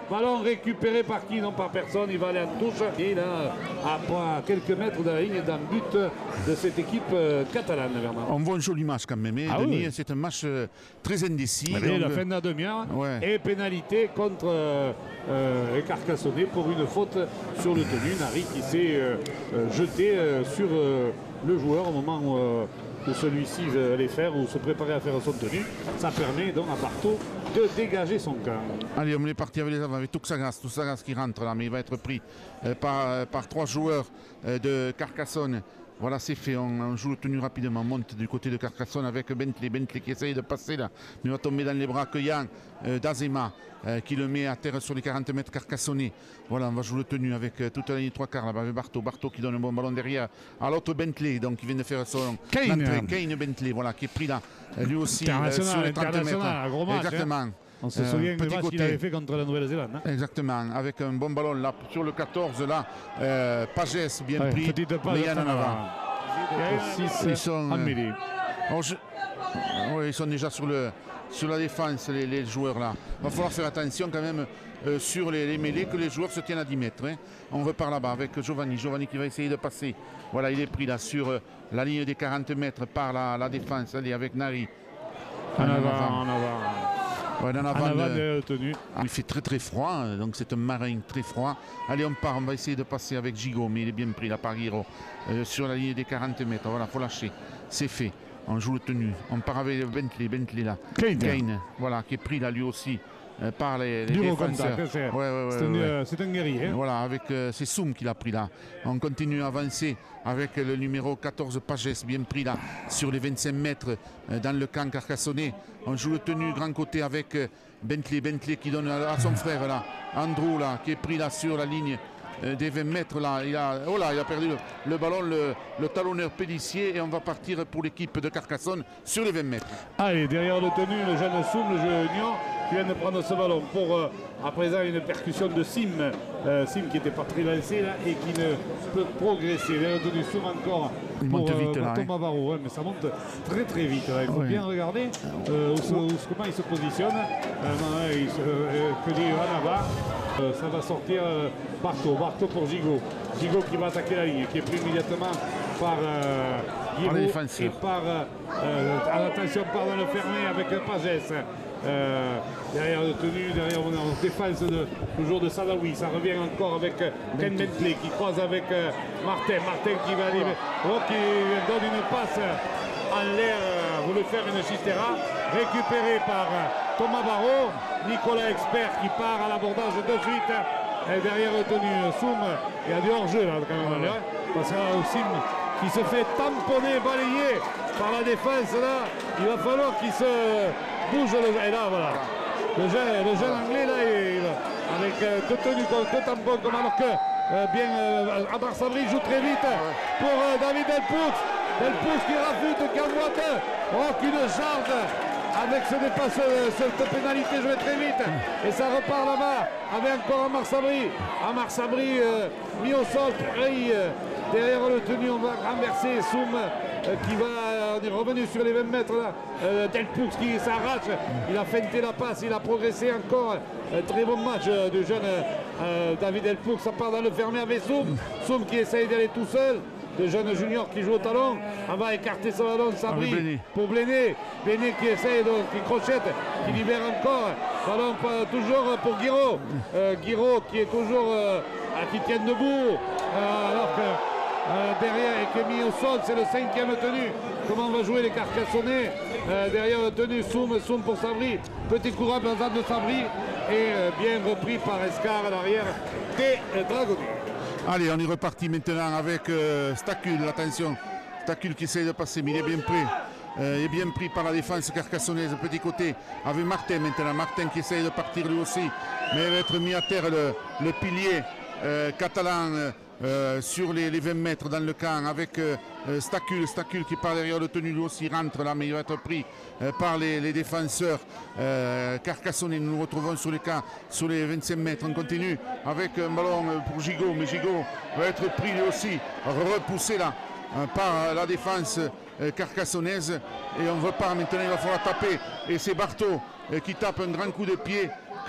Ballon récupéré par qui? Non, par personne. Il va aller en touche. Et là, à quelques mètres de la ligne d'un but de cette équipe euh, catalane, Bernard. On voit un joli match quand même. Hein, ah Denis, oui. C'est un match euh, très indécis. Et la fin de la demi-heure. Ouais. Et pénalité contre euh, euh, Carcassonne pour une faute sur le tenu. Nari qui s'est euh, euh, jeté euh, sur euh, le joueur au moment où, euh, où celui-ci allait faire ou se préparait à faire son tenue. Ça permet donc à Bartho de dégager son camp. Allez, on est parti avec les avants, avec Tuxagas, Tuxagas qui rentre là, mais il va être pris euh, par, euh, par trois joueurs euh, de Carcassonne. Voilà, c'est fait, on, on joue le tenu rapidement, on monte du côté de Carcassonne avec Bentley, Bentley qui essaye de passer là, mais il va tomber dans les bras accueillants euh, d'Azema euh, qui le met à terre sur les quarante mètres carcassonnais. Voilà, on va jouer le tenu avec euh, toute la ligne trois quarts là-bas avec Bartho, Bartho qui donne un bon ballon derrière à l'autre Bentley, donc qui vient de faire son entrée, Kane Bentley, voilà, qui est pris là, euh, lui aussi euh, sur les trente mètres. Gros match, exactement. Hein. On se souvient euh, de ce qu'il avait fait contre la Nouvelle-Zélande. Hein. Exactement, avec un bon ballon là sur le quatorze là, euh, Pages bien ouais, pris, mais il y en a en avant. Ils sont, euh, oh, je, oui, ils sont déjà sur, le, sur la défense, les, les joueurs là. Il va falloir faire attention quand même euh, sur les, les mêlées, que les joueurs se tiennent à dix mètres. Hein. On repart là-bas avec Giovanni. Giovanni qui va essayer de passer. Voilà, il est pris là sur euh, la ligne des quarante mètres par la, la défense. Allez, avec Nari. En avant, en avant. Ouais, en avant, en avant de, de tenue. Il fait très très froid, donc c'est un marin très froid. Allez, on part, on va essayer de passer avec Gigot, mais il est bien pris là par Guiro euh, sur la ligne des quarante mètres. Voilà, il faut lâcher. C'est fait. On joue le tenu. On part avec Bentley, Bentley là. Kane. Kane, voilà, qui est pris là lui aussi euh, par les, les défenseurs. C'est ouais, ouais, ouais, un, ouais. euh, un guerrier. Hein. Voilà, avec euh, c'est Soum qui l'a pris là. On continue à avancer avec le numéro quatorze Pages, bien pris là sur les vingt-cinq mètres euh, dans le camp carcassonnais. On joue le tenu grand côté avec euh, Bentley, Bentley qui donne à, à son frère là, Andrew là, qui est pris là sur la ligne euh, des vingt mètres là. Il a, oh là, il a perdu le, le ballon, le, le talonneur Pélissier, et on va partir pour l'équipe de Carcassonne sur les vingt mètres. Allez, derrière le tenu, le jeune Soum, le junior, qui vient de prendre ce ballon pour euh, à présent une percussion de Sim, euh, Sim qui n'était pas très lancé là et qui ne peut progresser. Derrière le tenu, Soum encore. Il pour, monte vite euh, là. Thomas Varro, ouais, mais ça monte très très vite. Là. Il faut ouais. bien regarder euh, où se, où, comment il se positionne. Euh, non, ouais, il se, euh, que dit Vanava. Euh, ça va sortir euh, Bartho, Bartho pour Gigot. Gigot qui va attaquer la ligne, qui est pris immédiatement par euh, Guiraud et par euh, euh, attention par le fermé avec Pages. Euh, derrière le tenu, derrière on est en défense de, toujours de Sadawi. Ça revient encore avec euh, Ken Bentley qui croise avec euh, Martin. Martin qui va aller, oh, qui donne une passe en l'air, euh, voulait faire une chistera, récupérée par euh, Thomas Varro. Nicolas Expert qui part à l'abordage de suite. Et derrière le tenu, Soum, il y a du hors-jeu là quand même. Là, parce que là, Sim qui se fait tamponner, balayer par la défense là. Il va falloir qu'il se bouge le, et là voilà le jeune, le jeune anglais là il, avec euh, que tenue que tampon comme alors que euh, bien euh, Amar Sabri joue très vite pour euh, David Delpoux Delpoux qui rafute, qui emboîte oh qu'une charge avec ce dépasse, cette pénalité jouée très vite et ça repart là-bas avec encore Amar Sabri Amar Sabri euh, mis au sol et, euh, derrière le tenu on va renverser Soum euh, qui va, euh, on est revenu sur les vingt mètres là, euh, Delpoux qui s'arrache, il a feinté la passe, il a progressé encore, euh, très bon match euh, du jeune euh, David Delpoux, ça part dans le fermé avec Soum, Soum qui essaye d'aller tout seul, le jeune junior qui joue au talon, on va écarter ce ballon, Sabri pour Bléné, Bléné qui essaye donc, qui crochette, qui libère encore, ballon euh, toujours pour Guiraud, euh, Guiraud qui est toujours, euh, qui tient debout, euh, alors que Euh, derrière et qui est mis au sol, c'est le cinquième tenu. Comment on va jouer les Carcassonnais euh, derrière le tenu, Soum, Soum pour Sabri, petit courant dans de Sabri et euh, bien repris par Escar à l'arrière des euh, Dragonnets. Allez, on est reparti maintenant avec euh, Stacul, attention, Stacul qui essaie de passer, mais il est bien pris. Euh, il est bien pris par la défense carcassonnaise, petit côté, avec Martin maintenant, Martin qui essaye de partir lui aussi, mais il va être mis à terre le, le pilier euh, catalan euh, Euh, sur les, les vingt mètres dans le camp avec euh, Stacul, Stacul qui part derrière le tenu lui aussi rentre là mais il va être pris euh, par les, les défenseurs euh, carcassonnais. Nous nous retrouvons sur les camps sur les vingt-cinq mètres, on continue avec un ballon pour Gigot, mais Gigot va être pris lui aussi, repoussé là euh, par la défense euh, carcassonnaise et on repart maintenant, il va falloir taper et c'est Bartho euh, qui tape un grand coup de pied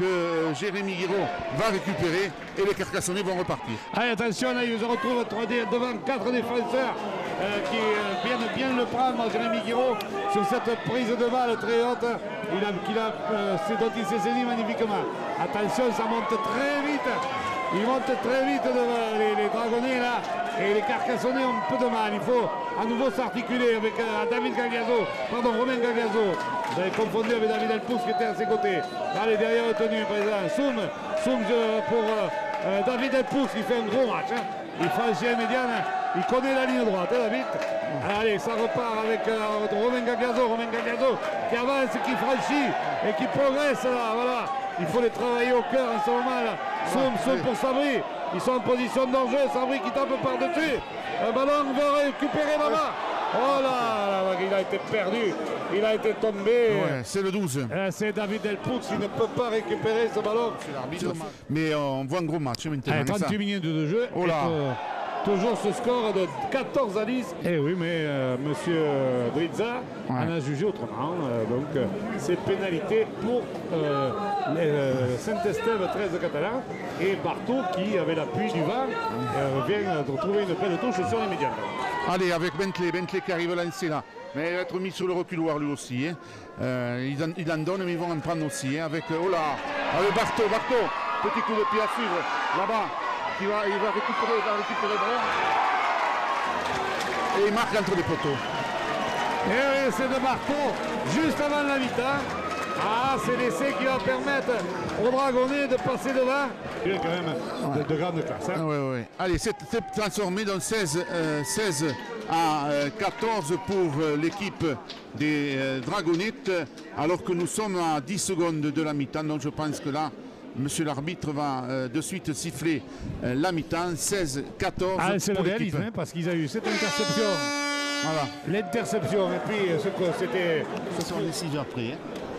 que Jérémy Guiraud va récupérer et les Carcassonnais vont repartir. Allez, attention, là, il se retrouve devant quatre défenseurs euh, qui euh, viennent bien le prendre, Jérémy Guiraud, sur cette prise de balle très haute. Il a, il a, euh, c'est dont il s'est saisi magnifiquement. Attention, ça monte très vite. Il monte très vite devant les, les Dragonnais là. Et les Carcassonnais ont un peu de mal. Il faut à nouveau s'articuler avec euh, David Gagliaso, pardon, Romain Gagliaso. Vous avez confondu avec David Elpous qui était à ses côtés. Allez, derrière le tenu, président. Soum, Soum pour euh, euh, David Elpous qui fait un gros match. Hein. Il franchit la médiane. Il connaît la ligne droite, hein, David. Allez, ça repart avec euh, Romain Gagliaso. Romain Gagliaso qui avance, qui franchit et qui progresse là. Voilà. Il faut les travailler au cœur en ce moment là. Soum, Soum pour Sabri. Ils sont en position de danger. Sabri qui tape par-dessus. Un ballon veut récupérer là-bas. Oh là, là, il a été perdu. Il a été tombé. Ouais, c'est le douze. Euh, c'est David Elpoux qui ne peut pas récupérer ce ballon. Mais euh, on voit un gros match maintenant. Allez, trente-huit minutes de jeu. Oh là. Euh, toujours ce score de quatorze à dix. Eh oui, mais euh, monsieur Drizza ouais. en a jugé autrement. Euh, donc, euh, c'est pénalité pour euh, euh, Saint-Estève treize catalans. Et Barthaud, qui avait l'appui du vent, euh, vient de trouver une belle touche sur les médias. Allez, avec Bentley, Bentley qui arrive à lancer là. Mais il va être mis sur le reculoir lui aussi. Hein. Euh, il, en, il en donne, mais ils vont en prendre aussi. Hein, avec, oh là, avec Barthaud, Barthaud. Petit coup de pied à suivre. Là-bas. Il va, il va récupérer, il va récupérer le ballon. Et il marque entre les poteaux. Et oui, c'est de Barthaud, juste avant la mi-temps. Ah, c'est l'essai qui va permettre aux Dragonnais de passer devant. Il y a quand même de, de grande classe. Hein. Ouais, ouais. Allez, c'est transformé dans seize, euh, seize à quatorze pour euh, l'équipe des euh, Dragonnettes, alors que nous sommes à dix secondes de la mi-temps. Donc je pense que là, monsieur l'arbitre va euh, de suite siffler euh, la mi-temps. Seize quatorze. Ah, c'est le réalisme, hein, parce qu'ils ont eu cette interception. Voilà. L'interception, et puis ce que c'était. Ce sont les six heures après. Hein.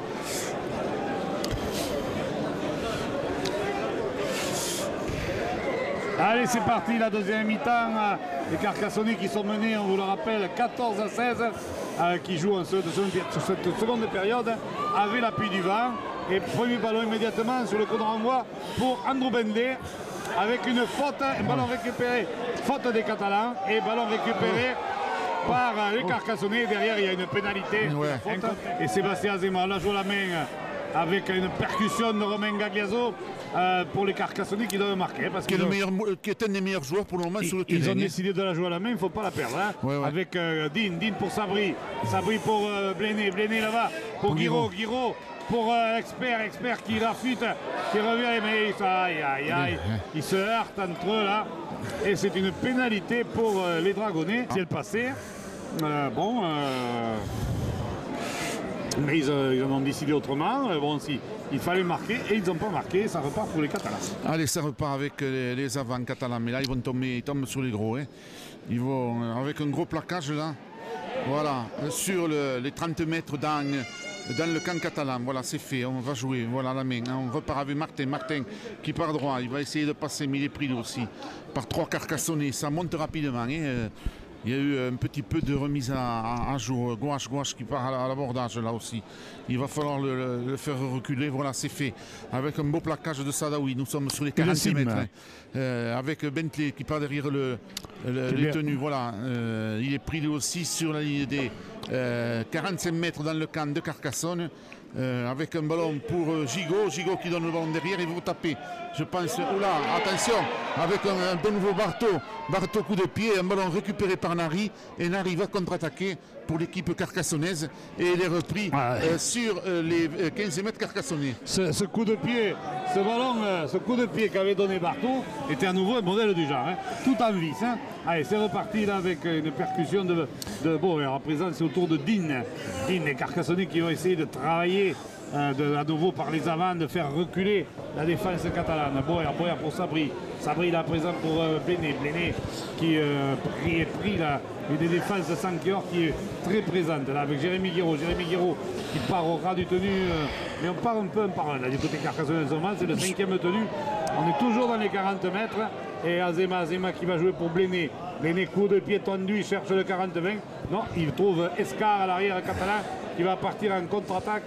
Allez, c'est parti, la deuxième mi-temps. Les Carcassonnais qui sont menés, on vous le rappelle, quatorze à seize, euh, qui jouent en ce, sur cette seconde période, avec l'appui du vent. Et premier ballon immédiatement sur le coup de renvoi pour Andrew Bendé, avec une faute, un ballon récupéré, faute des Catalans, et ballon récupéré par les Carcassonnais. Derrière, il y a une pénalité. Ouais. Et Sébastien Azema là joue la main avec une percussion de Romain Gagliaso euh, pour les Carcassonnais qui doivent marquer. Parce qui, est le ont... meilleur, qui est un des meilleurs joueurs pour le moment ils, sur le terrain. Ils ont décidé de la jouer à la main, il ne faut pas la perdre. Hein, ouais, ouais. Avec euh, Dean, Dean pour Sabri, Sabri pour euh, Bléné, Bléné là-bas, pour Guiraud, Guiraud pour euh, Expert, Expert qui rafute, qui revient, mais aïe, aïe, aïe, ils se heurtent entre eux là. Et c'est une pénalité pour euh, les Dragonnais. Si elle passait, euh, bon... Euh... Mais ils, euh, ils en ont décidé autrement. Euh, bon, si, il fallait marquer et ils n'ont pas marqué. Ça repart pour les Catalans. Allez, ça repart avec les, les avants catalans. Mais là, ils vont tomber, ils tombent sur les gros. Hein. Ils vont euh, avec un gros plaquage là. Voilà, sur le, les trente mètres dans, dans le camp catalan. Voilà, c'est fait. On va jouer. Voilà la main. Hein. On repart avec Martin. Martin qui part droit. Il va essayer de passer, mais il est pris lui aussi par trois Carcassonnais. Ça monte rapidement. Hein. Il y a eu un petit peu de remise à, à, à jour. Gouache, Gouache qui part à l'abordage là aussi. Il va falloir le, le, le faire reculer. Voilà, c'est fait. Avec un beau plaquage de Sadawi. Nous sommes sur les quarante mètres. Hein. Euh, avec Bentley qui part derrière le, le, les tenues. Voilà. Euh, il est pris lui aussi sur la ligne des euh, quarante-cinq mètres dans le camp de Carcassonne. Euh, avec un ballon pour euh, Gigot. Gigot qui donne le ballon derrière. Il va taper. Je pense. Oula, attention. Avec un, un de nouveau Barthaud. Barthaud coup de pied. Un ballon récupéré par Nari. Et Nari va contre-attaquer pour l'équipe carcassonnaise. Et il est repris ah ouais. euh, sur euh, les euh, quinze mètres carcassonnais. Ce, ce coup de pied, ce ballon, euh, ce coup de pied qu'avait donné Barthaud était à nouveau un modèle du genre. Hein, tout en vis. Hein. Allez, c'est reparti là avec une percussion de. de bon, alors à présent, c'est au tour de Dean. Dean et Carcassonnais qui vont essayer de travailler. Euh, de, à nouveau par les avants, de faire reculer la défense catalane. Boyer, Boyer pour Sabri. Sabri là à présent pour euh, Bléné. Bléné qui euh, pris, est pris là. Et des défenses de Sankior qui est très présente là avec Jérémy Guiraud. Jérémy Guiraud qui part au ras du tenu. Euh, mais on part un peu un par un là du côté Carcassonne en ce moment. C'est le cinquième tenu. On est toujours dans les quarante mètres. Et Azema, Azema qui va jouer pour Bléné. Bléné coup de pied tendu, il cherche le quarante vingt. Non, il trouve Escar à l'arrière catalan qui va partir en contre-attaque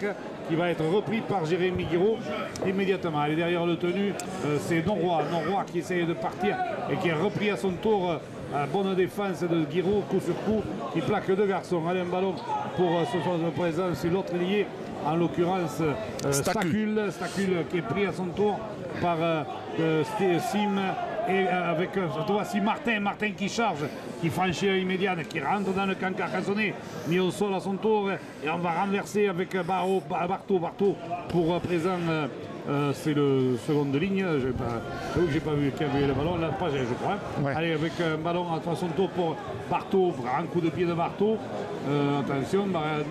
qui va être repris par Jérémy Guiraud immédiatement. Allez, derrière le tenu, euh, c'est Norroy, Norroy qui essaye de partir et qui est repris à son tour. Euh, bonne défense de Guiraud, coup sur coup, qui plaque deux garçons. Allez, un ballon pour euh, ce soir de présence, c'est l'autre lié, en l'occurrence euh, Stacul, Stacul qui est pris à son tour par euh, euh, Sim. Et avec euh, voici Martin, Martin qui charge, qui franchit immédiat, qui rentre dans le camp carcassonné, mis au sol à son tour, et on va renverser avec Barreau, Bartho, Bartho pour euh, présent, euh, euh, c'est le second de ligne, je n'ai pas vu qui a vu le ballon, là pas je crois. Ouais. Allez, avec un ballon à son tour pour Bartho, grand coup de pied de Bartho, euh, attention,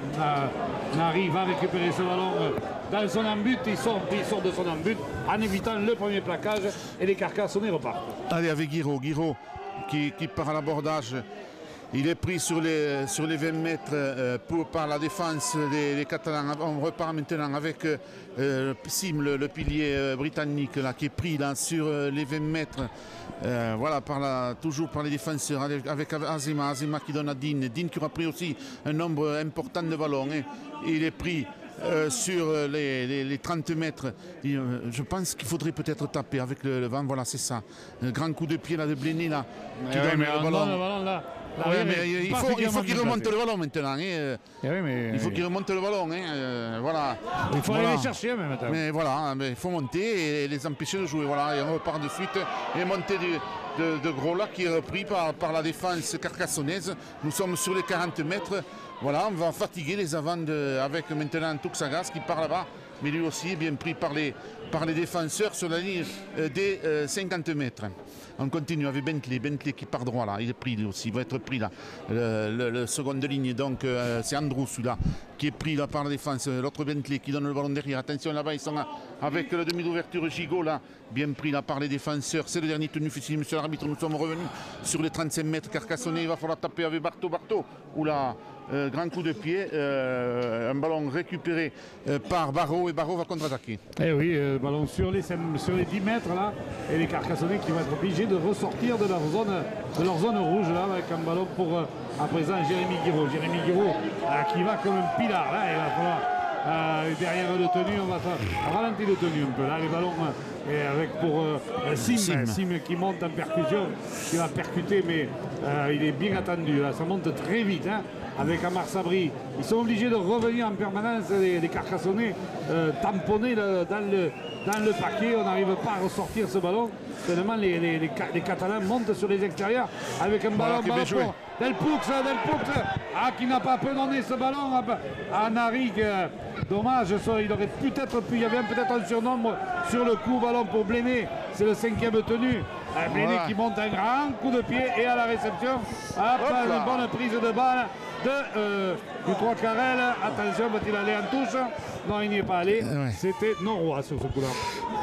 Nari va récupérer ce ballon dans son embut, il sort, il sort de son embut en évitant le premier plaquage et les Carcassonnais repartent. Allez, avec Guiraud, Guiraud qui, qui part à l'abordage. Il est pris sur les, sur les vingt mètres euh, pour, par la défense des, des Catalans. On repart maintenant avec euh, Sim, le, le pilier euh, britannique, là, qui est pris là, sur euh, les vingt mètres. Euh, voilà, par la, toujours par les défenseurs, avec, avec Azema, Azema qui donne à Dean. Dean qui aura pris aussi un nombre important de ballons. Hein. Il est pris Euh, sur les, les, les trente mètres. Et, euh, je pense qu'il faudrait peut-être taper avec le, le vent. Voilà, c'est ça. Un grand coup de pied là de Bléné là. Qui oui, donne mais le ballon. le ballon là. Là, oui, mais il faut, il faut qu'il remonte le ballon maintenant. Hein. Oui, mais, il faut qu'il remonte le ballon. Hein. Euh, voilà. Il faut voilà. aller les chercher même maintenant. Mais voilà, mais il faut monter et les empêcher de jouer. Voilà, et on repart de suite. Et monter du, de, de Gros là qui est repris par, par la défense carcassonnaise. Nous sommes sur les quarante mètres. Voilà, on va fatiguer les avants de, avec maintenant Tuxagas qui part là-bas, mais lui aussi est bien pris par les, par les défenseurs sur la ligne euh, des euh, cinquante mètres. On continue avec Bentley, Bentley qui part droit là, il est pris lui aussi, il va être pris là. Le, le, le second de ligne, donc euh, c'est Andrew celui-là qui est pris là par la défense. L'autre Bentley qui donne le ballon derrière. Attention là-bas, ils sont là, avec le demi d'ouverture Gigot là, bien pris là par les défenseurs. C'est le dernier tenu fusil, monsieur l'arbitre. Nous sommes revenus sur les trente-cinq mètres carcassonnés. Il va falloir taper avec Bartho, Bartho. Oula. Euh, grand coup de pied, euh, un ballon récupéré euh, par Barreau et Barreau va contre-attaquer. Eh oui, euh, ballon sur les, sur les dix mètres là, et les Carcassonnais qui vont être obligés de ressortir de leur zone, de leur zone rouge là, avec un ballon pour euh, à présent Jérémy Guiraud. Jérémy Guiraud euh, qui va comme un pilar là, il va falloir euh, derrière le tenu, on va ralentir le tenu un peu là, les ballons euh, et avec pour euh, Sim, Sim. Sim qui monte en percussion, qui va percuter, mais euh, il est bien attendu là, ça monte très vite. Hein. Avec Amar Sabri, ils sont obligés de revenir en permanence, les, les Carcassonnais, euh, tamponnés le, dans, le, dans le paquet. On n'arrive pas à ressortir ce ballon. Tellement les, les, les, les Catalans montent sur les extérieurs avec un ballon, voilà, ballon pour Delpoux, Delpoux, ah, qui n'a pas peu donné ce ballon à, à Nari. Euh, dommage, ça, il aurait peut-être pu, il y avait peut-être un surnombre sur le coup, ballon pour Bléné, c'est le cinquième tenu. Euh, Bléné voilà. Qui monte un grand coup de pied et à la réception, hop, une bonne prise de balle de, euh, du trois Carrel. Attention, va-t-il aller en touche? Non, il n'y est pas allé. Ouais. C'était Norroy sur ce coup-là.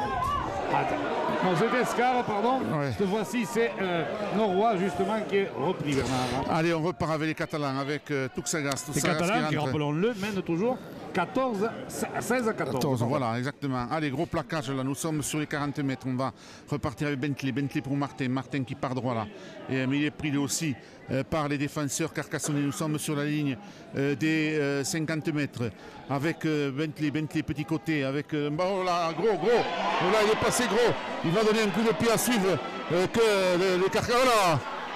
Non, c'était Scar, pardon. Ouais. Cette fois-ci, c'est euh, Norroy, justement, qui est repris, Bernard. Allez, on repart avec les Catalans, avec euh, Tuxagas. Les Catalans qui, rappelons-le, mènent toujours quatorze, seize à quatorze. quatorze, voilà, exactement. Allez, gros plaquage, là, nous sommes sur les quarante mètres. On va repartir avec Bentley. Bentley pour Martin. Martin qui part droit, là. Et, mais il est pris, lui aussi, euh, par les défenseurs carcassonnais. Nous sommes sur la ligne euh, des euh, cinquante mètres. Avec euh, Bentley, Bentley, petit côté. Avec, euh, oh là, gros, gros. Oh là, il est passé gros. Il va donner un coup de pied à suivre euh, que les, les carcassonnais. Voilà.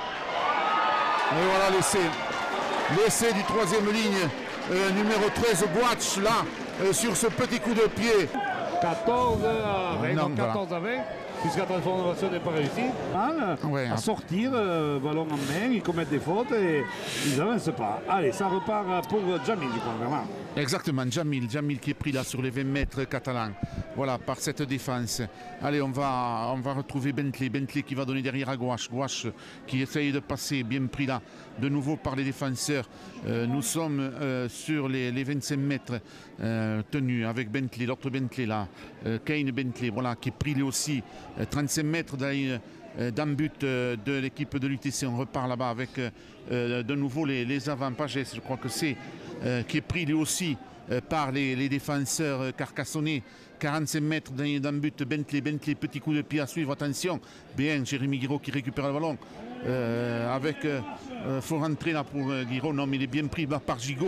Et voilà l'essai. L'essai du troisième ligne. Euh, numéro treize, Boach, là, euh, sur ce petit coup de pied. quatorze à vingt, non, quatorze à vingt, puisque la transformation n'est pas réussie. Hein, ouais, à hein. sortir, euh, ballon en main, ils commettent des fautes et ils n'avancent pas. Allez, ça repart pour Jamil, je crois, vraiment. Exactement, Jamil, Jamil qui est pris là sur les vingt mètres catalans. Voilà, par cette défense. Allez, on va, on va retrouver Bentley. Bentley qui va donner derrière à Gouache. Gouache qui essaye de passer, bien pris là, de nouveau par les défenseurs. Euh, nous sommes euh, sur les, les vingt-cinq mètres euh, tenus avec Bentley, l'autre Bentley là. Euh, Kane Bentley, voilà, qui est pris lui aussi. Euh, trente-cinq mètres dans une, euh, dans le but euh, de l'équipe de l'U T C. On repart là-bas avec euh, de nouveau les, les avant-pages. Je crois que c'est euh, qui est pris lui aussi euh, par les, les défenseurs euh, carcassonnais. quarante-cinq mètres dans, dans le but, Bentley, Bentley, petit coup de pied à suivre, attention. Bien, Jérémy Guiraud qui récupère le ballon. Euh, avec, euh, faut rentrer là pour euh, Guiraud, non mais il est bien pris là, par Gigot.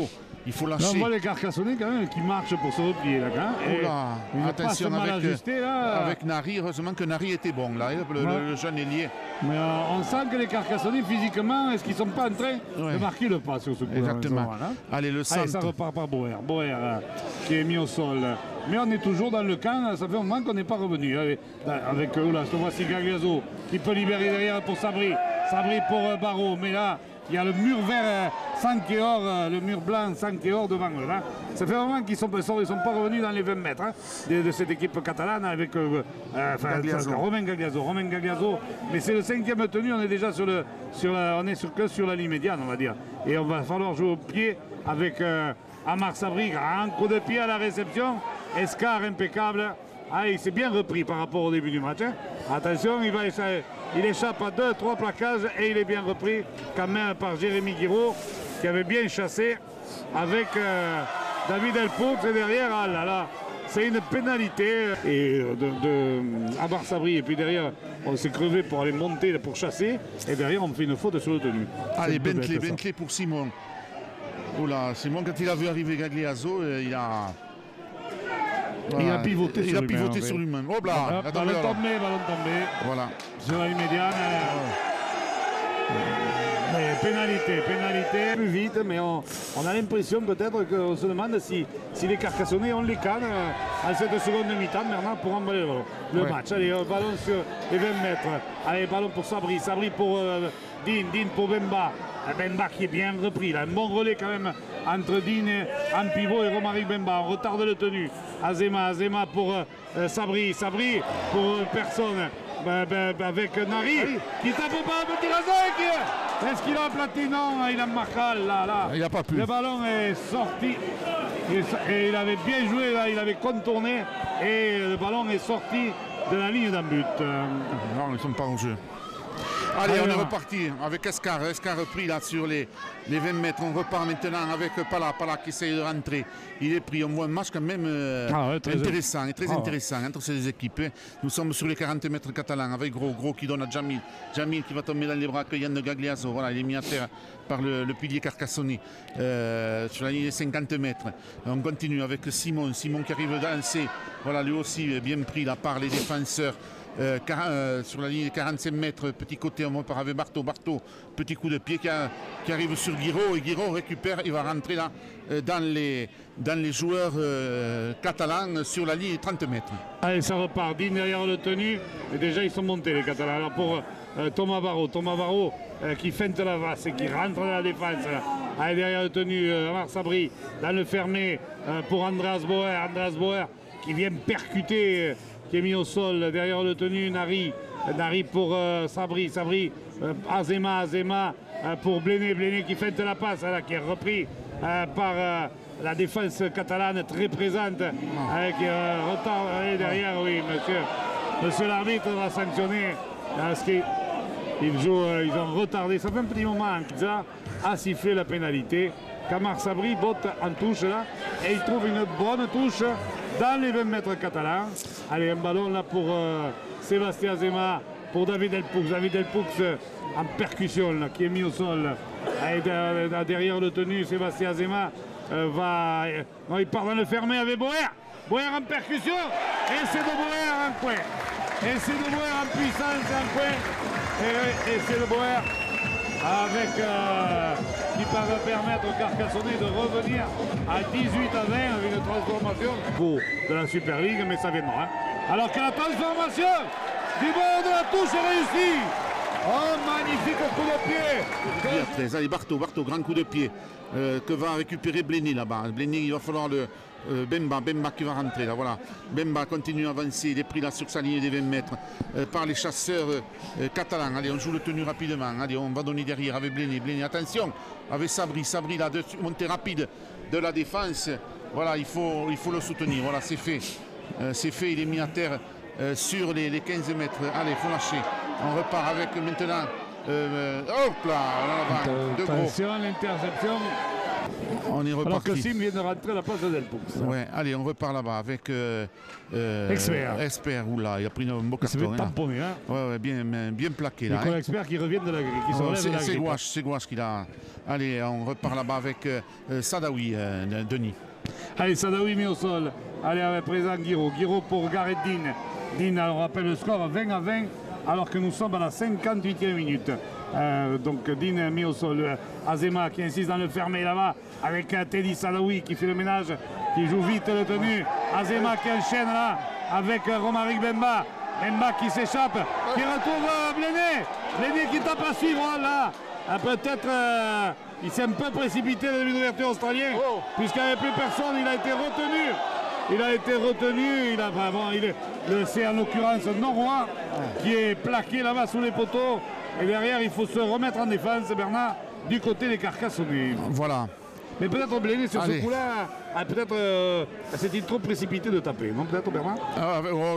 il faut Non, lâcher. on voit les Carcassonnais quand même qui marchent pour se replier là. Hein. Et Oula, une attention passe mal avec, ajustée, là. avec Nari. Heureusement que Nari était bon là, le, Ouais. le jeune ailier. Mais euh, on sent que les Carcassonnais physiquement, est-ce qu'ils sont pas en train Ouais. de marquer le pas sur ce coup? Exactement. Hein. Allez, le centre. Allez, ça repart par Boer. Boer euh, qui est mis au sol. Mais on est toujours dans le camp, ça fait un moment qu'on n'est pas revenu. Avec, avec euh, là, je te vois si Gagliaso qui peut libérer derrière pour Sabri. Sabri pour euh, Barraud. Mais là, il y a le mur vert euh, Sankeor, euh, le mur blanc Sankeor devant eux. Là. Ça fait un moment qu'ils ne sont, sont pas revenus dans les vingt mètres hein, de, de cette équipe catalane avec euh, euh, enfin, Gagliaso. Romain Gagliaso. Romain Gagliaso. Mais c'est le cinquième tenu, on est déjà sur le, sur la, on est sur, que sur la ligne médiane, on va dire. Et on va falloir jouer au pied avec euh, Amar Sabri. Un coup de pied à la réception. Escar impeccable. Ah, il s'est bien repris par rapport au début du match. Hein. Attention, il, va échapper, il échappe à deux, trois plaquages et il est bien repris quand même par Jérémy Guiraud qui avait bien chassé avec euh, David Elpoux et derrière, ah là là, c'est une pénalité et de, de Amar Sabri et puis derrière on s'est crevé pour aller monter pour chasser et derrière on fait une faute sur le tenu. Allez, Bentley, Bentley pour Simon. Oula, Simon quand il a vu arriver Gagliaso, il a... Voilà. Il a pivoté il sur a lui-même. pivoté sur lui-même. Oh là, Voilà, ballon tombé, ballon tombé. Voilà. Sur la ligne médiane. Euh, mais pénalité, pénalité. Plus vite, mais on, on a l'impression peut-être qu'on se demande si, si les Carcassonnais ont les cannes euh, à cette seconde mi-temps maintenant pour emballer le, ballon. le ouais. match. Allez, ballon sur les vingt mètres. Allez, ballon pour Sabri. Sabri pour euh, Dean. Dean pour Bemba. Bemba qui est bien repris. Là. Un bon relais quand même entre Dean en pivot et Romaric Bemba. On retarde le tenu. Azema, Azema pour euh, Sabri. Sabri pour euh, personne. Ben, ben, ben, avec Nari oui. Qui tape pas un petit rasé. Est-ce qu'il a aplati? Non, il a Marcal là, là. Il n'a pas pu. Le ballon est sorti. Et, et il avait bien joué là, il avait contourné. Et le ballon est sorti de la ligne d'un but. Non, ils ne sont pas en jeu. Allez, Allez, on est reparti avec Escar. Escar pris là sur les, les vingt mètres. On repart maintenant avec Pala. Pala qui essaye de rentrer. Il est pris. On voit un match quand même euh, ah ouais, très intéressant. Et très ah intéressant ouais. entre ces deux équipes. Nous sommes sur les quarante mètres catalans avec Gros. Gros qui donne à Jamil. Jamil qui va tomber dans les bras accueillants de Gagliaso. Voilà, il est mis à terre par le, le pilier Carcassonné euh, sur la ligne des cinquante mètres. On continue avec Simon. Simon qui arrive à lancer. Voilà, lui aussi bien pris là par les défenseurs. Euh, car, euh, sur la ligne des quarante-cinq mètres, petit côté, on repart avec Barto. Barto, petit coup de pied qui, a, qui arrive sur Guiraud et Guiraud récupère, il va rentrer là euh, dans, les, dans les joueurs euh, catalans sur la ligne des trente mètres. Allez, ça repart, Dean derrière le tenu, et déjà ils sont montés les Catalans. Alors pour euh, Thomas Barraud, Thomas Barraud euh, qui feinte la vasse et qui rentre dans la défense. Allez, derrière le tenu, euh, Amar Sabri dans le fermé euh, pour Andras Bauer, Andras Bauer qui vient percuter. Euh, qui est mis au sol derrière le tenu, Nari, Nari pour euh, Sabri, Sabri, euh, Azema, Azema euh, pour Bléné, Bléné qui fait la passe, là, qui est repris euh, par euh, la défense catalane très présente, avec euh, retard et derrière, oui, monsieur, monsieur l'arbitre va sanctionner, parce qu'ils jouent, euh, ils ont retardé, ça fait un petit moment qu'ils a sifflé la pénalité. Amar Sabri botte en touche là, et il trouve une bonne touche dans les vingt mètres catalans. Allez, un ballon là pour euh, Sébastien Azema, pour David Elpoux. David Elpoux euh, en percussion là, qui est mis au sol. Allez, derrière le tenu, Sébastien Azema euh, va. Euh, non, il part dans le fermé avec Boer. Boer en percussion. Et c'est de Boer en coin. Et c'est de Boer en puissance en coin. Et, et c'est de Boer avec euh, qui va permettre aux Carcassonnais de revenir à dix-huit à vingt avec une transformation de la Super League, mais ça viendra. Hein. Alors que la transformation du bord de la touche est réussie. Oh, magnifique coup de pied. Allez, Barto, Barto, grand coup de pied euh, que va récupérer Bléné là-bas. Bléné, il va falloir le euh, Bemba, Bemba qui va rentrer là, voilà. Bemba continue à avancer, il est pris là sur sa ligne des vingt mètres euh, par les chasseurs euh, catalans. Allez, on joue le tenu rapidement. Allez, on va donner derrière avec Bléné. Bléné, attention, avec Sabri, Sabri là, de montée rapide de la défense. Voilà, il faut, il faut le soutenir. Voilà, c'est fait. Euh, c'est fait, il est mis à terre euh, sur les, les quinze mètres. Allez, il faut lâcher. On repart avec maintenant. Euh, hop là, là, là, de Gros. Attention, l'interception On est reparti. Alors que Sim vient de rentrer à la place de Delpoux. Ouais, allez, on repart là-bas avec euh, euh, Expert. Expert, oula, il a pris un beau Il s'est carton. fait Là. tamponner. Hein. Ouais, ouais, bien, bien plaqué là. Nicolas Hein. Expert qui revient de la grille, qui se Oh, relève de la c'est grille. gouache, c'est gouache qu'il a. Allez, on repart là-bas avec euh, Sadawi, euh, Denis. Allez, Sadawi mis au sol. Allez, avec présent Guiraud. Guiraud pour Gareth Dean. Dean, on rappelle le score vingt à vingt, alors que nous sommes à la cinquante-huitième minute. Euh, donc Dean mis au sol. Euh, Azema qui insiste dans le fermé là-bas, avec euh, Teddy Sadawi qui fait le ménage, qui joue vite le tenu. Azema qui enchaîne là, avec euh, Romaric Bemba. Bemba qui s'échappe, qui retrouve euh, Bléné. Bléné qui tape à suivre oh, là. Ah, peut-être euh, il s'est un peu précipité dans le début d'ouverture australien, oh. puisqu'il n'y avait plus personne, il a été retenu. Il a été retenu, il a vraiment, il est, c'est en l'occurrence Norrois qui est plaqué là-bas sous les poteaux. Et derrière, il faut se remettre en défense, Bernard, du côté des Carcassonnais. Voilà. Mais peut-être Bléné sur Allez. ce coup-là, ah, peut-être euh, c'était trop précipité de taper, non peut-être Bernard ah, oh,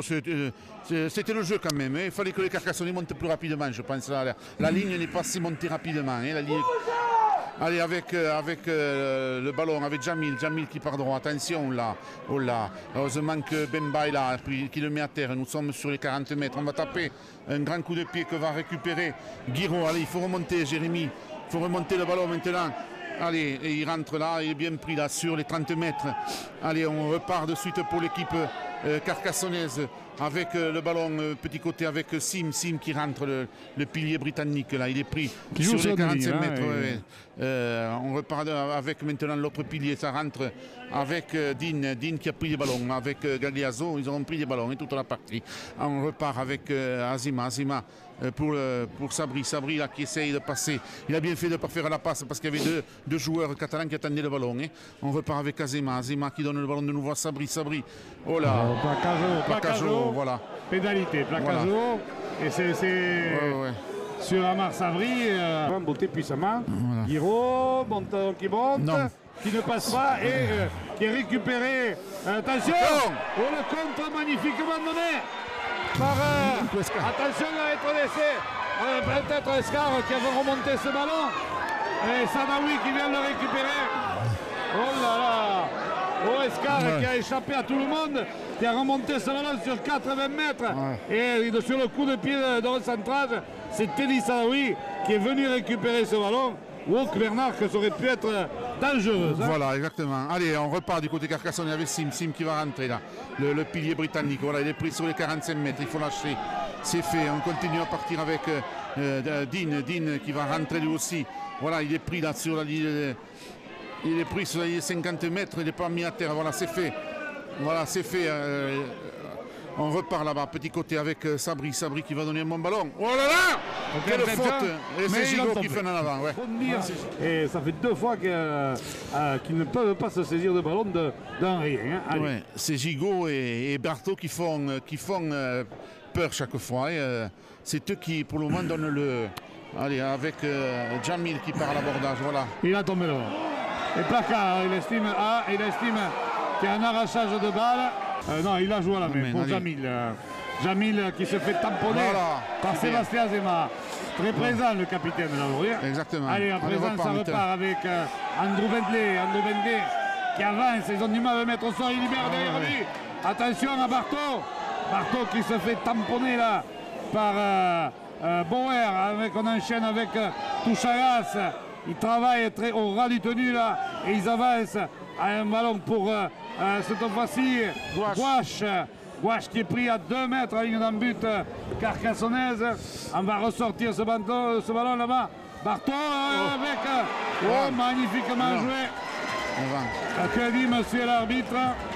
C'était le jeu quand même, hein. Il fallait que les Carcassonnais montent plus rapidement, je pense. La, la ligne n'est pas si montée rapidement. Hein. La ligne... Allez, avec, euh, avec euh, le ballon, avec Jamil, Jamil qui part droit, attention là, oh là, heureusement que Bemba est là, puis, qui le met à terre, nous sommes sur les quarante mètres, on va taper un grand coup de pied que va récupérer Guiraud. Allez, il faut remonter Jérémy, il faut remonter le ballon maintenant. Allez, et il rentre là, il est bien pris là sur les trente mètres. Allez, on repart de suite pour l'équipe euh, carcassonnaise avec euh, le ballon euh, petit côté avec Sim, Sim qui rentre, le, le pilier britannique là, il est pris qui sur les les quarante-cinq hein, mètres. et... Ouais, ouais. Euh, on repart avec maintenant l'autre pilier, ça rentre avec euh, Dean, Dean qui a pris les ballons, avec euh, Gagliasso, ils ont pris les ballons et toute la partie. On repart avec euh, Azima, Azima euh, pour, euh, pour Sabri, Sabri là qui essaye de passer. Il a bien fait de ne pas faire la passe parce qu'il y avait deux, deux joueurs catalans qui attendaient le ballon. Hein. On repart avec Azima, Azima qui donne le ballon de nouveau à Sabri, Sabri. Oh là, oh, placageau, placageau, voilà. Pénalité, placageau, voilà. Et c'est ouais, ouais. sur Amar Sabri, euh, beauté puissamment. Voilà. Guiraud, monte, qui monte, non. qui ne passe pas et euh, qui est récupéré. Euh, attention, oh, le contre magnifiquement donné par. Euh, attention à être laissé. Euh, Peut-être Escar qui avait remonté ce ballon. Et Sadawi qui vient le récupérer. Oh là là. Oh, Escar ouais. qui a échappé à tout le monde, qui a remonté ce ballon sur quatre-vingts mètres. Ouais. Et sur le coup de pied de, de recentrage, c'est Teddy Sadawi qui est venu récupérer ce ballon. Walk Bernard, que ça aurait pu être dangereux. Hein. Voilà, exactement. Allez, on repart du côté carcassonnais avec Sim, Sim qui va rentrer là. Le, le pilier britannique, voilà, il est pris sur les quarante-cinq mètres, il faut lâcher. C'est fait, on continue à partir avec euh, Dean, Dean qui va rentrer lui aussi. Voilà, il est pris là sur la ligne. Il est pris sur les cinquante mètres, il n'est pas mis à terre. Voilà, c'est fait. Voilà, c'est fait. Euh, on repart là-bas, petit côté avec euh, Sabri. Sabri qui va donner un bon ballon. Oh là là, quelle faute. Et c'est Gigot qui fait en avant. Ouais. Et ça fait deux fois qu'ils euh, euh, qu ne peuvent pas se saisir de ballon d'un rien. Hein. Ouais, c'est Gigot et, et Berthaud qui font, qui font euh, peur chaque fois. Euh, c'est eux qui, pour le moment, donnent le... Allez, avec euh, Jamil qui part à l'abordage. Voilà. Il a tombé là. Et placard, il estime ah, il estime qu'il y a un arrachage de balle. Euh, non, il a joué à la main pour Jamil. Euh, Jamil qui se fait tamponner voilà, par Sébastien Azema. Très présent le capitaine là. Exactement. Allez, à présent, repart, ça repart avec euh, Andrew Bentley. Andrew Bentley qui avance, ils ont du mal à le mettre au sol, il libère ah, derrière ouais. lui. Attention à Barthaud. Barthaud qui se fait tamponner là par euh, euh, Bauer. Avec, on enchaîne avec euh, Touchagas. Ils travaillent très au ras du tenu là et ils avancent à un ballon pour euh, euh, cette fois-ci Gouache. Gouache qui est pris à deux mètres à la ligne d'un but euh, carcassonnaise. On va ressortir ce ballon, ce ballon là-bas. Barthaud euh, oh. avec euh, oh, oh, magnifiquement non. joué. Que dit monsieur l'arbitre?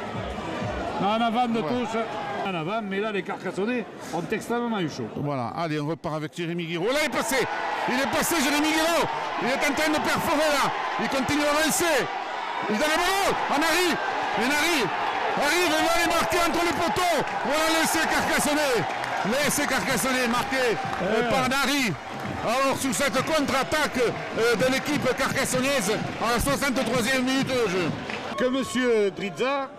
En avant de ouais. touche. En avant, mais là les Carcassonnais ont extrêmement eu chaud. Voilà, allez, on repart avec Jérémy Guiraud. Là, il est passé, il est passé, Jérémy Guiraud. Il est en train de perforer là. Il continue à avancer. Il donne le ballon à Nari. Et Nari arrive, il va aller marquer entre les poteaux. Voilà l'essai Carcassonnais. L'essai Carcassonnais marqué euh, euh. par Nari. Alors, sous cette contre-attaque euh, de l'équipe carcassonnaise en soixante-troisième minute de jeu. Que monsieur Drizza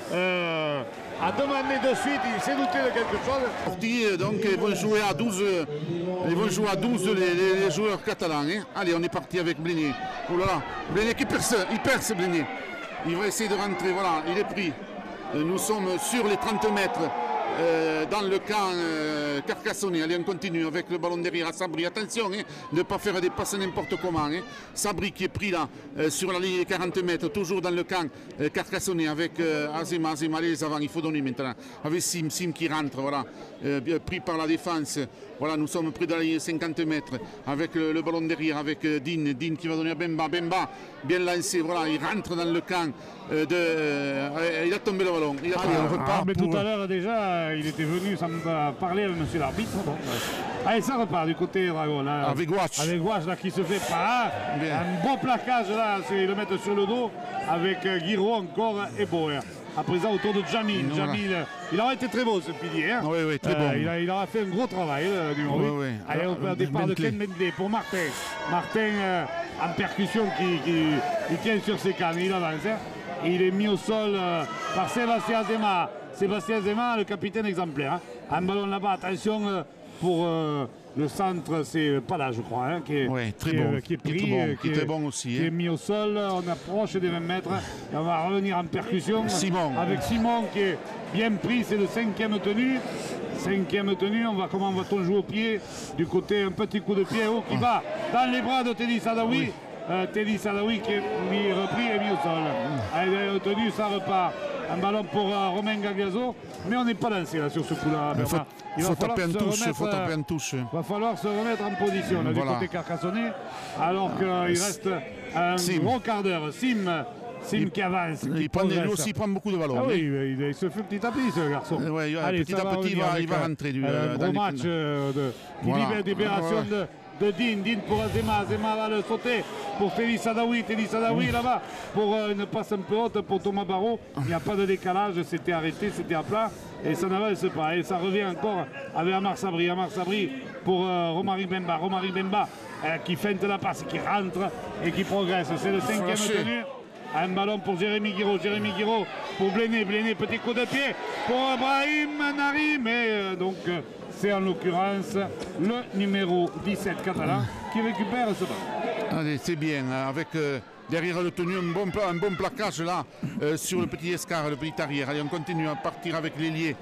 euh, a demandé de suite, il s'est douté de quelque chose. Sorti, donc ils vont jouer à douze, ils vont jouer à douze les, les, les joueurs catalans. Hein. Allez, on est parti avec Bléné. Oh là là, Bléné qui perce, il perce Bléné. Il va essayer de rentrer, voilà, il est pris. Nous sommes sur les trente mètres. Euh, dans le camp euh, carcassonnais. Allez, on continue avec le ballon derrière à Sabri. Attention, hein, de ne pas faire des passes n'importe comment. Hein. Sabri qui est pris là euh, sur la ligne des quarante mètres, toujours dans le camp euh, carcassonnais avec euh, Azema. Azema, allez les avant, il faut donner maintenant. Avec Sim, Sim qui rentre, voilà, euh, pris par la défense. Voilà, nous sommes pris dans la ligne cinquante mètres avec le, le ballon derrière avec euh, Dean. Dean qui va donner à Bemba. Bemba, bien lancé, voilà, il rentre dans le camp euh, de. Euh, il a tombé le ballon. Il a tombé, ah, on repart ah, mais pour... tout à l'heure déjà, il était venu ça me parler avec monsieur l'arbitre. Bon, ouais. Allez, ça repart du côté Dragon. Là, avec Watch. Avec Watch là, qui se fait pas. Un bon plaquage là, c'est le mettre sur le dos avec euh, Guiraud encore et Bauer. À présent autour de Jamil. Voilà. Jamil, il aurait été très beau ce pilier. Hein. Oui, oui, très euh, bon. Il, a, il aura fait un gros travail, le numéro huit. Oui, oui. Allez, on peut Euh, un départ de Bentley. Ken Bentley pour Martin. Martin euh, en percussion qui, qui il tient sur ses cannes, il avance. Hein. Et il est mis au sol euh, par Sébastien Azema. Sébastien Azema, le capitaine exemplaire. Hein. Un ballon là-bas, attention euh, pour euh, le centre, c'est pas là je crois, hein, qui est, ouais, très qui bon, est, qui est pris, qui est très bon, qui, qui est très bon aussi, qui hein. est mis au sol, on approche des vingt mètres et on va revenir en percussion Simon. avec Simon qui est bien pris, c'est le cinquième tenu. Cinquième tenue, on va comment va-t-on jouer au pied du côté, un petit coup de pied haut qui va dans les bras de Teddy Sadawi. Oui. Euh, Teddy Sadawi qui est mis, repris et mis au sol. Allez, tenu, ça repart. Un ballon pour euh, Romain Gagliaso, mais on n'est pas lancé là sur ce coup-là. Il faut, il va faut falloir taper se en touche, remettre, faut taper en touche. Il va falloir se remettre en position là, voilà. du côté carcassonnais, alors qu'il euh, reste un Sim. gros quart d'heure. Sim, Sim il, qui avance. Il, qui prend, lui aussi il prend beaucoup de ballons. Ah oui, il, il se fait petit à petit ce garçon. Euh, ouais, ouais, Allez, petit à petit, il va, il va rentrer. Du, euh, un gros match euh, de voilà. libération ouais. de. de Dean, Dean pour Azema, Azema va le sauter pour Teddy Sadawi, Teddy Sadawi mmh. là-bas pour euh, une passe un peu haute pour Thomas Barrault, il n'y a pas de décalage, c'était arrêté, c'était à plat et ça n'avance pas et ça revient encore avec Amar Sabri, Amar Sabri pour euh, Romari Bemba, Romari Bemba euh, qui feinte la passe, qui rentre et qui progresse, c'est le cinquième tenu. Un ballon pour Jérémy Guiraud, Jérémy Guiraud pour Bléné, Bléné, petit coup de pied pour Brahim Nari, mais euh, donc euh, c'est en l'occurrence le numéro dix-sept catalan qui récupère ce ballon. Allez, c'est bien, avec euh, derrière le tenu un bon, un bon plaquage là euh, sur le petit escar, le petit arrière. Allez, on continue à partir avec l'ailier.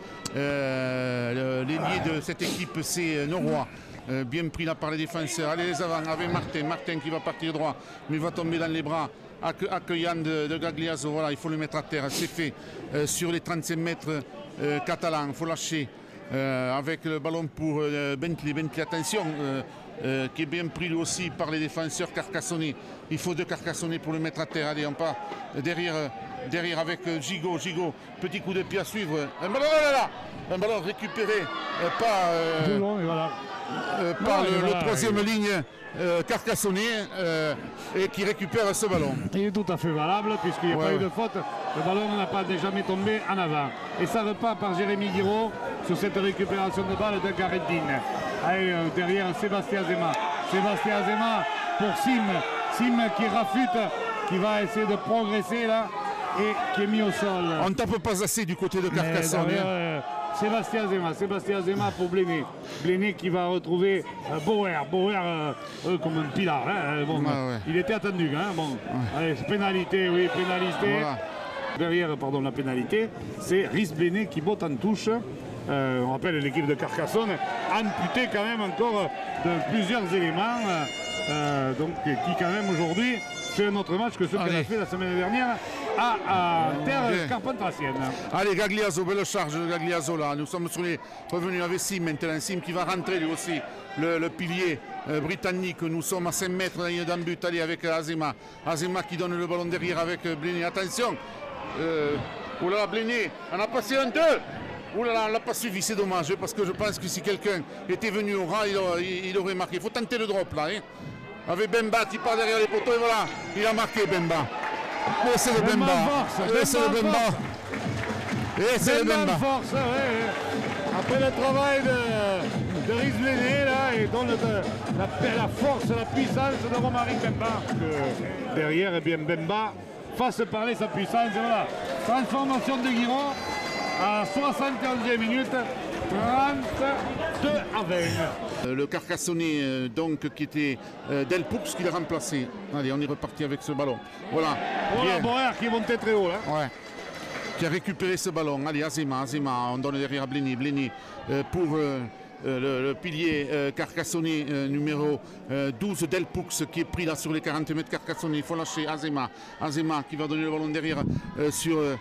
Euh, l'ailier de cette équipe, c'est euh, Noroy. Euh, bien pris là par les défenseurs. Allez, les avant avec Martin. Martin qui va partir droit, mais il va tomber dans les bras accueillant de, de Gagliaso. Voilà, il faut le mettre à terre. C'est fait euh, sur les trente-cinq mètres euh, catalans. Il faut lâcher. Euh, avec le ballon pour euh, Bentley. Bentley, attention, euh, euh, qui est bien pris lui aussi par les défenseurs carcassonnais. Il faut deux carcassonnais pour le mettre à terre. Allez, on part derrière, derrière avec euh, Gigot. Gigot, petit coup de pied à suivre. Un ballon là, là, un ballon récupéré euh, par, euh, long, et voilà. euh, par non, le, voilà, le troisième il... ligne euh, carcassonnais euh, et qui récupère ce ballon. Il est tout à fait valable puisqu'il n'y a ouais, pas ouais. eu de faute. Le ballon n'a pas jamais tombé en avant. Et ça repart par Jérémy Guiraud sur cette récupération de balle de Gareth Dean. Allez, euh, derrière Sébastien Azema. Sébastien Azema pour Sim. Sim qui rafute, qui va essayer de progresser là et qui est mis au sol. On ne tape pas assez du côté de Carcassonne. Mais, euh, Sébastien Azema, Sébastien Azema pour Bléné. Bléné qui va retrouver euh, Bauer. Bauer euh, euh, comme un pilar. Hein, bon, ah, ouais. Il était attendu. Hein, bon. Ouais. Allez, pénalité, oui, pénalité. Voilà. Derrière pardon, la pénalité, c'est Rhys Bléné qui botte en touche. Euh, on rappelle l'équipe de Carcassonne, amputée quand même encore de plusieurs éléments. Euh, donc qui quand même aujourd'hui fait un autre match que ce qu'elle a fait la semaine dernière à, à terre okay. carpentracienne. Allez, Gagliaso, belle charge de Gagliaso là. Nous sommes sur les revenus avec Sim maintenant. Sim qui va rentrer lui aussi, le, le pilier euh, britannique. Nous sommes à cinq mètres d'un but. Allez, avec Azema. Azema qui donne le ballon derrière avec Bléné. Attention. Euh, oh là là, Bléné, on a passé un deux. Oh là là, on ne l'a pas suivi, c'est dommage, parce que je pense que si quelqu'un était venu au ras, il, il, il aurait marqué. Il faut tenter le drop là. Hein. Avec Bemba qui part derrière les poteaux, et voilà, il a marqué Bemba. Et c'est le Bemba. Et c'est le Bemba. Et c'est le Bemba. Force, ouais, ouais. Après le travail de, de Rhys Bléné, là, et donc le, la, la force, la puissance de Romari Bemba. Que derrière, eh bien, Bemba fasse parler sa puissance, et voilà. Transformation de Guiraud à soixante et onzième minute, trente-deux à vingt. Le Carcassonnais euh, donc qui était euh, Delpoux qui l'a remplacé. Allez, on est reparti avec ce ballon. Voilà. Voilà Boer qui est monté très haut là. Ouais. Qui a récupéré ce ballon. Allez, Azema, Azema, on donne derrière à Blény. Blény euh, pour euh, euh, le, le pilier euh, carcassonnais euh, numéro euh, douze, Delpoux, qui est pris là sur les quarante mètres. Carcassonnais, il faut lâcher Azema. Azema qui va donner le ballon derrière euh, sur euh,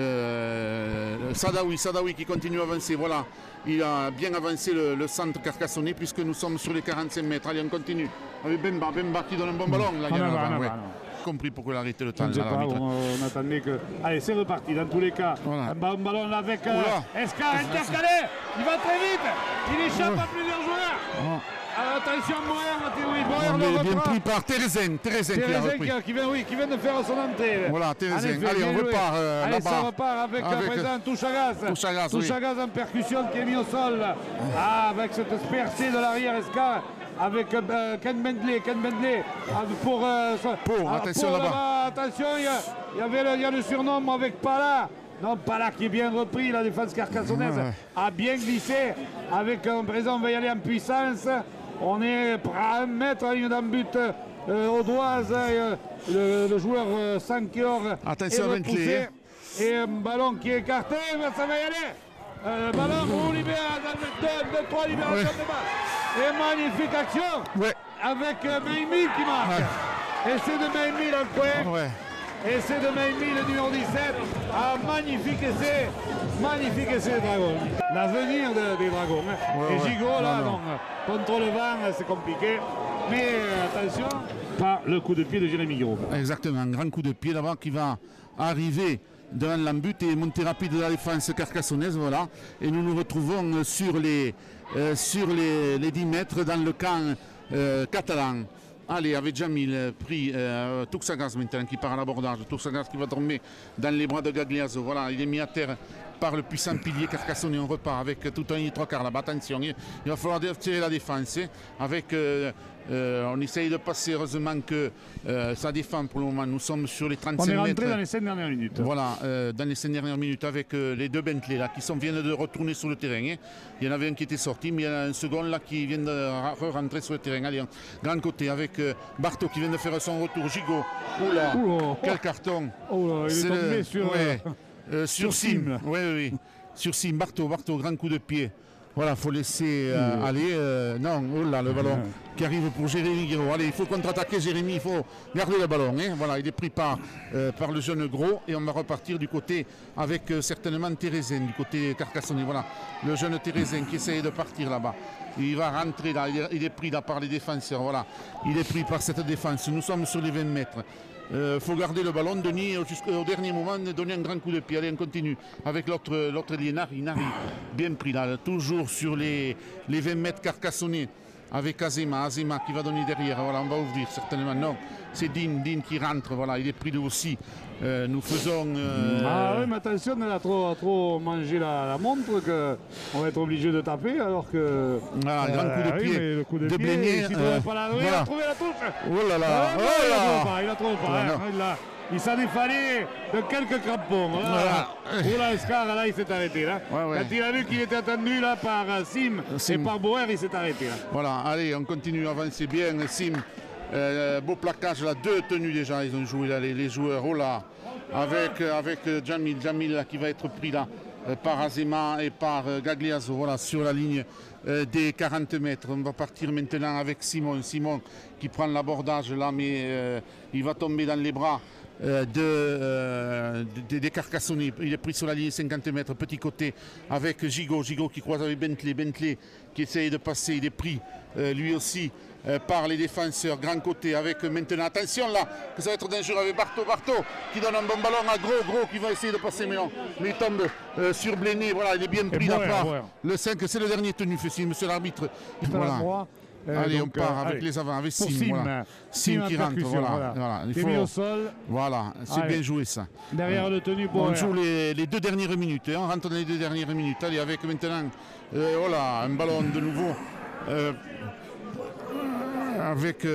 euh, Sadawi. Sadawi qui continue à avancer. Voilà, il a bien avancé le, le centre carcassonnais puisque nous sommes sur les quarante-cinq mètres. Allez, on continue avec Bemba. Bemba qui donne un bon ballon. Là, il y en a avant, ouais. Compris pourquoi il a arrêté le temps. Je ne sais pas, on, on attendait que... Allez, c'est reparti dans tous les cas. Voilà. Un ballon, ballon là avec euh, Escar intercalé. Il va très vite. Il échappe ouais. à plusieurs joueurs. Ouais. Alors, attention, Boer, oui, Boer on est bien reprend. pris par Thérézen. Thérézen qui a repris. Qui, qui, vient, oui, qui vient de faire son entrée. Voilà, Thérézen. Allez, on repart euh, Allez, là-bas. ça repart avec, avec à présent Touchagaz. Touchagaz, Touchagaz oui. en percussion qui est mis au sol. Ah, avec cette percée de l'arrière Escar. Avec euh, Ken Bentley, Ken Bentley pour, euh, pour ah, attention là-bas. Là attention, il y, a, il y avait le, il y a le surnom avec Pala. Non, Pala qui est bien repris, la défense carcassonnaise ouais, ouais. a bien glissé. Avec un présent, on va y aller en puissance. On est à un mètre à la ligne d'un but euh, audoise. Euh, le, le joueur euh, Sankior attention est repoussé. Et un ballon qui est écarté, ça va y aller. Euh, ballon roule libéral dans deux trois libérations ouais. de balle. Et magnifique action ouais. avec euh, Meimi qui marque. Ouais. Et c'est de Meimi dans le coin. Ouais. Et c'est de Meimi le numéro dix-sept. Ah, magnifique essai. Magnifique essai des Dragons. L'avenir de, des Dragons. Hein. Ouais, et Gigot ouais. là, non, non. non. Contre le vent, c'est compliqué. Mais euh, attention, par le coup de pied de Jérémy Guiraud. Exactement, un grand coup de pied là-bas qui va arriver devant l'embut et monter rapide de la défense carcassonnaise, voilà. Et nous nous retrouvons sur les, euh, sur les, les dix mètres dans le camp euh, catalan. Allez, avec Jamil, pris euh, Touxagaz maintenant qui part à l'abordage. Touxagaz qui va tomber dans les bras de Gagliaso. Voilà, il est mis à terre par le puissant pilier carcassonnais. On repart avec tout un trois quarts là-bas. Attention, il, il va falloir tirer la défense. Avec, euh, euh, on essaye de passer, heureusement que euh, ça défend pour le moment. Nous sommes sur les trente-cinq mètres. On est rentré mètres. dans les cinq dernières minutes. Voilà, euh, dans les cinq dernières minutes avec euh, les deux Bentley là, qui sont, viennent de retourner sur le terrain. Hein. Il y en avait un qui était sorti, mais il y en a un second là qui vient de rentrer sur le terrain. Allez, grand côté avec euh, Barto qui vient de faire son retour. Gigot, oula, Oula. quel carton. Oula, il est, est tombé le... sur, ouais. euh, sur, sur Sim. Sim. Oui, oui, oui. Sur Sim, Barto, Barto, grand coup de pied. Voilà, il faut laisser euh, mmh. aller. Euh, non, oh là, le ballon mmh. qui arrive pour Jérémy Guiraud. Allez, il faut contre-attaquer Jérémy, il faut garder le ballon. Hein. Voilà, il est pris par, euh, par le jeune Gros et on va repartir du côté avec euh, certainement Thérézen, du côté carcassonnais. Voilà, le jeune Thérézen qui essaye de partir là-bas. Il va rentrer là, il est, il est pris là par les défenseurs. Voilà, il est pris par cette défense. Nous sommes sur les vingt mètres. Il euh, faut garder le ballon, Denis, jusqu'au dernier moment, donner un grand coup de pied. Allez, on continue avec l'autre lié, Nari, Nari, bien pris là, toujours sur les, les vingt mètres carcassonnés avec Azema, Azema qui va donner derrière. Voilà, on va ouvrir certainement. Non, c'est Dean, Dean qui rentre. Voilà, il est pris lui aussi. Euh, nous faisons. Euh, ah oui, mais attention, elle a trop, trop mangé la, la montre qu'on va être obligé de taper alors que. Voilà, un grand coup de pied. Oui, le coup de, de pied. Blény, euh, pas la... oui, voilà. Il a trouvé la touche. Oh là là, ah, oh non, là. Il a trouvé pas. Il a trouvé pas. Ouais, hein, il il s'en est fallu de quelques crampons. Voilà. Oula, Escar, là, il s'est arrêté. Là. Ouais, ouais. Quand il a vu qu'il était attendu là, par Sim, Sim et par Boer, il s'est arrêté. Là. Voilà, allez, on continue à avancer bien. Sim, euh, beau plaquage, là, deux tenues déjà, ils ont joué là, les, les joueurs. Oh là, avec, avec Jamil, Jamil là, qui va être pris là par Azema et par Gagliaso, voilà, sur la ligne euh, des quarante mètres. On va partir maintenant avec Simon, Simon qui prend l'abordage là, mais euh, il va tomber dans les bras Euh, de, euh, de, des Carcassonnais. Il est pris sur la ligne cinquante mètres, petit côté avec Gigot, Gigot qui croise avec Bentley, Bentley qui essaye de passer, il est pris euh, lui aussi euh, par les défenseurs, grand côté avec maintenant, attention là, que ça va être dangereux avec Barto, Barto qui donne un bon ballon à Gros, Gros qui va essayer de passer, mais non, mais il tombe euh, sur Blény, voilà, il est bien pris là part. Le cinq, c'est le dernier tenu, Fessi, monsieur l'arbitre. Voilà. Euh, allez, donc, on part euh, avec allez. les avants, avec Sim, Sim, voilà. Sim, Sim qui rentre, voilà. voilà. voilà. Il faut... mis au sol. Voilà, c'est bien joué ça. Derrière ouais. le tenu pour. On joue les, les deux dernières minutes, hein. On rentre dans les deux dernières minutes. Allez, avec maintenant, euh, voilà, un ballon de nouveau. Euh, avec euh,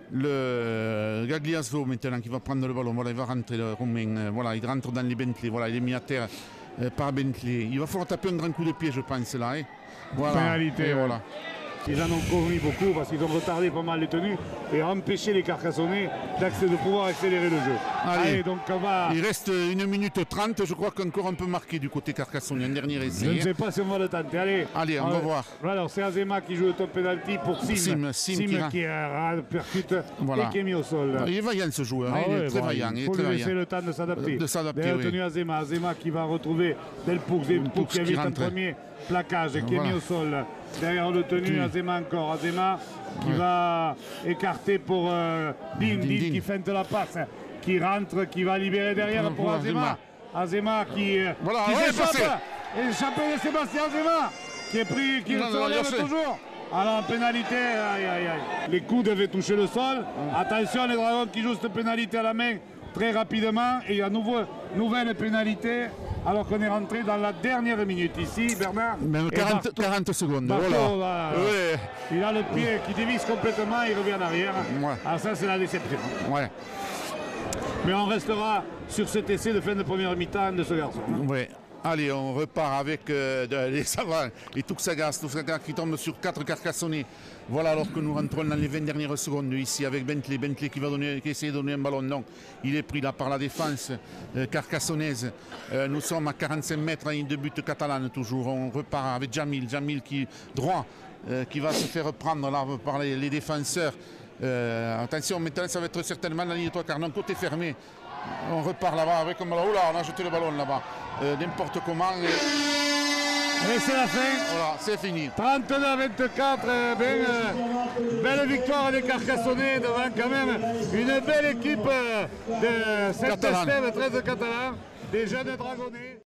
le Gagliasso maintenant qui va prendre le ballon. Voilà, il va rentrer le Romain. Euh, voilà, il rentre dans les Bentley. Voilà, il est mis à terre euh, par Bentley. Il va falloir taper un grand coup de pied, je pense là. Hein. Voilà. Pénalité. Et Ouais. voilà. Ils en ont commis beaucoup parce qu'ils ont retardé pas mal les tenues et empêché les Carcassonnais de pouvoir accélérer le jeu. Allez. Allez, donc on va. Il reste une minute trente. Je crois qu'encore un peu marqué du côté carcassonnais. Un dernier essai. Je ne sais pas si on va le tenter. Allez, Allez, on va voir. Alors, c'est Azema qui joue le top penalty pour Sim. Sim, Sim qui ra- qui euh, percute Voilà. et qui est mis au sol. Il est vaillant ce joueur. Ah hein, il ouais, est très bon, vaillant. Il il est faut très lui laisser vaillant. le temps de s'adapter. De s'adapter, Derrière oui. tenu Azema. Azema qui va retrouver Delpoux. Delpoux qui a qui vite un rentre. premier plaquage et qui Voilà. est mis au sol. Derrière le tenu, Tenu. Azema encore. Azema qui Ouais. va écarter pour euh, Din. Din, Din Din. qui feinte la passe. Qui rentre, qui va libérer derrière Pour pour Azema. Azema qui, euh, Voilà, qui ouais, s'échappe. passé. Échappé de Sébastien Azema qui est pris, qui Non, se non, relève lâché. toujours. Alors, pénalité, aïe, aïe, aïe. Les coups devaient toucher le sol. Attention, les Dragons qui jouent cette pénalité à la main très rapidement. Et il y a nouveau, nouvelle pénalité, alors qu'on est rentré dans la dernière minute ici, Bernard. Même Et quarante, Bartho- quarante secondes. Bartho, Voilà. voilà. Ouais. Il a le pied qui dévisse complètement, il revient en arrière. Ouais. Ah, ça, c'est la déception. Ouais. Mais on restera sur cet essai de fin de première mi-temps de ce garçon. Ouais. Allez, on repart avec euh, de- les savants et Tuxagas, Tuxagas qui tombe sur quatre Carcassonnais. Voilà, alors que nous rentrons dans les vingt dernières secondes ici avec Bentley. Bentley qui va donner, qui essaie de donner un ballon. Non, il est pris là par la défense euh, carcassonnaise. Euh, nous sommes à quarante-cinq mètres, ligne de but catalane toujours. On repart avec Jamil. Jamil qui droit, euh, qui va se faire prendre là par les, les défenseurs. Euh, attention, maintenant ça va être certainement la ligne de trois quarts. Non, côté fermé. On repart là-bas avec un ballon. Oula, on a jeté le ballon là-bas. Euh, N'importe comment. Et... Et c'est la fin. Voilà, c'est fini. trente-deux à vingt-quatre, euh, ben, euh, belle victoire des Carcassonnais devant quand même une belle équipe euh, de Catalane. Saint-Estève, treize Catalans, des jeunes dragonnés.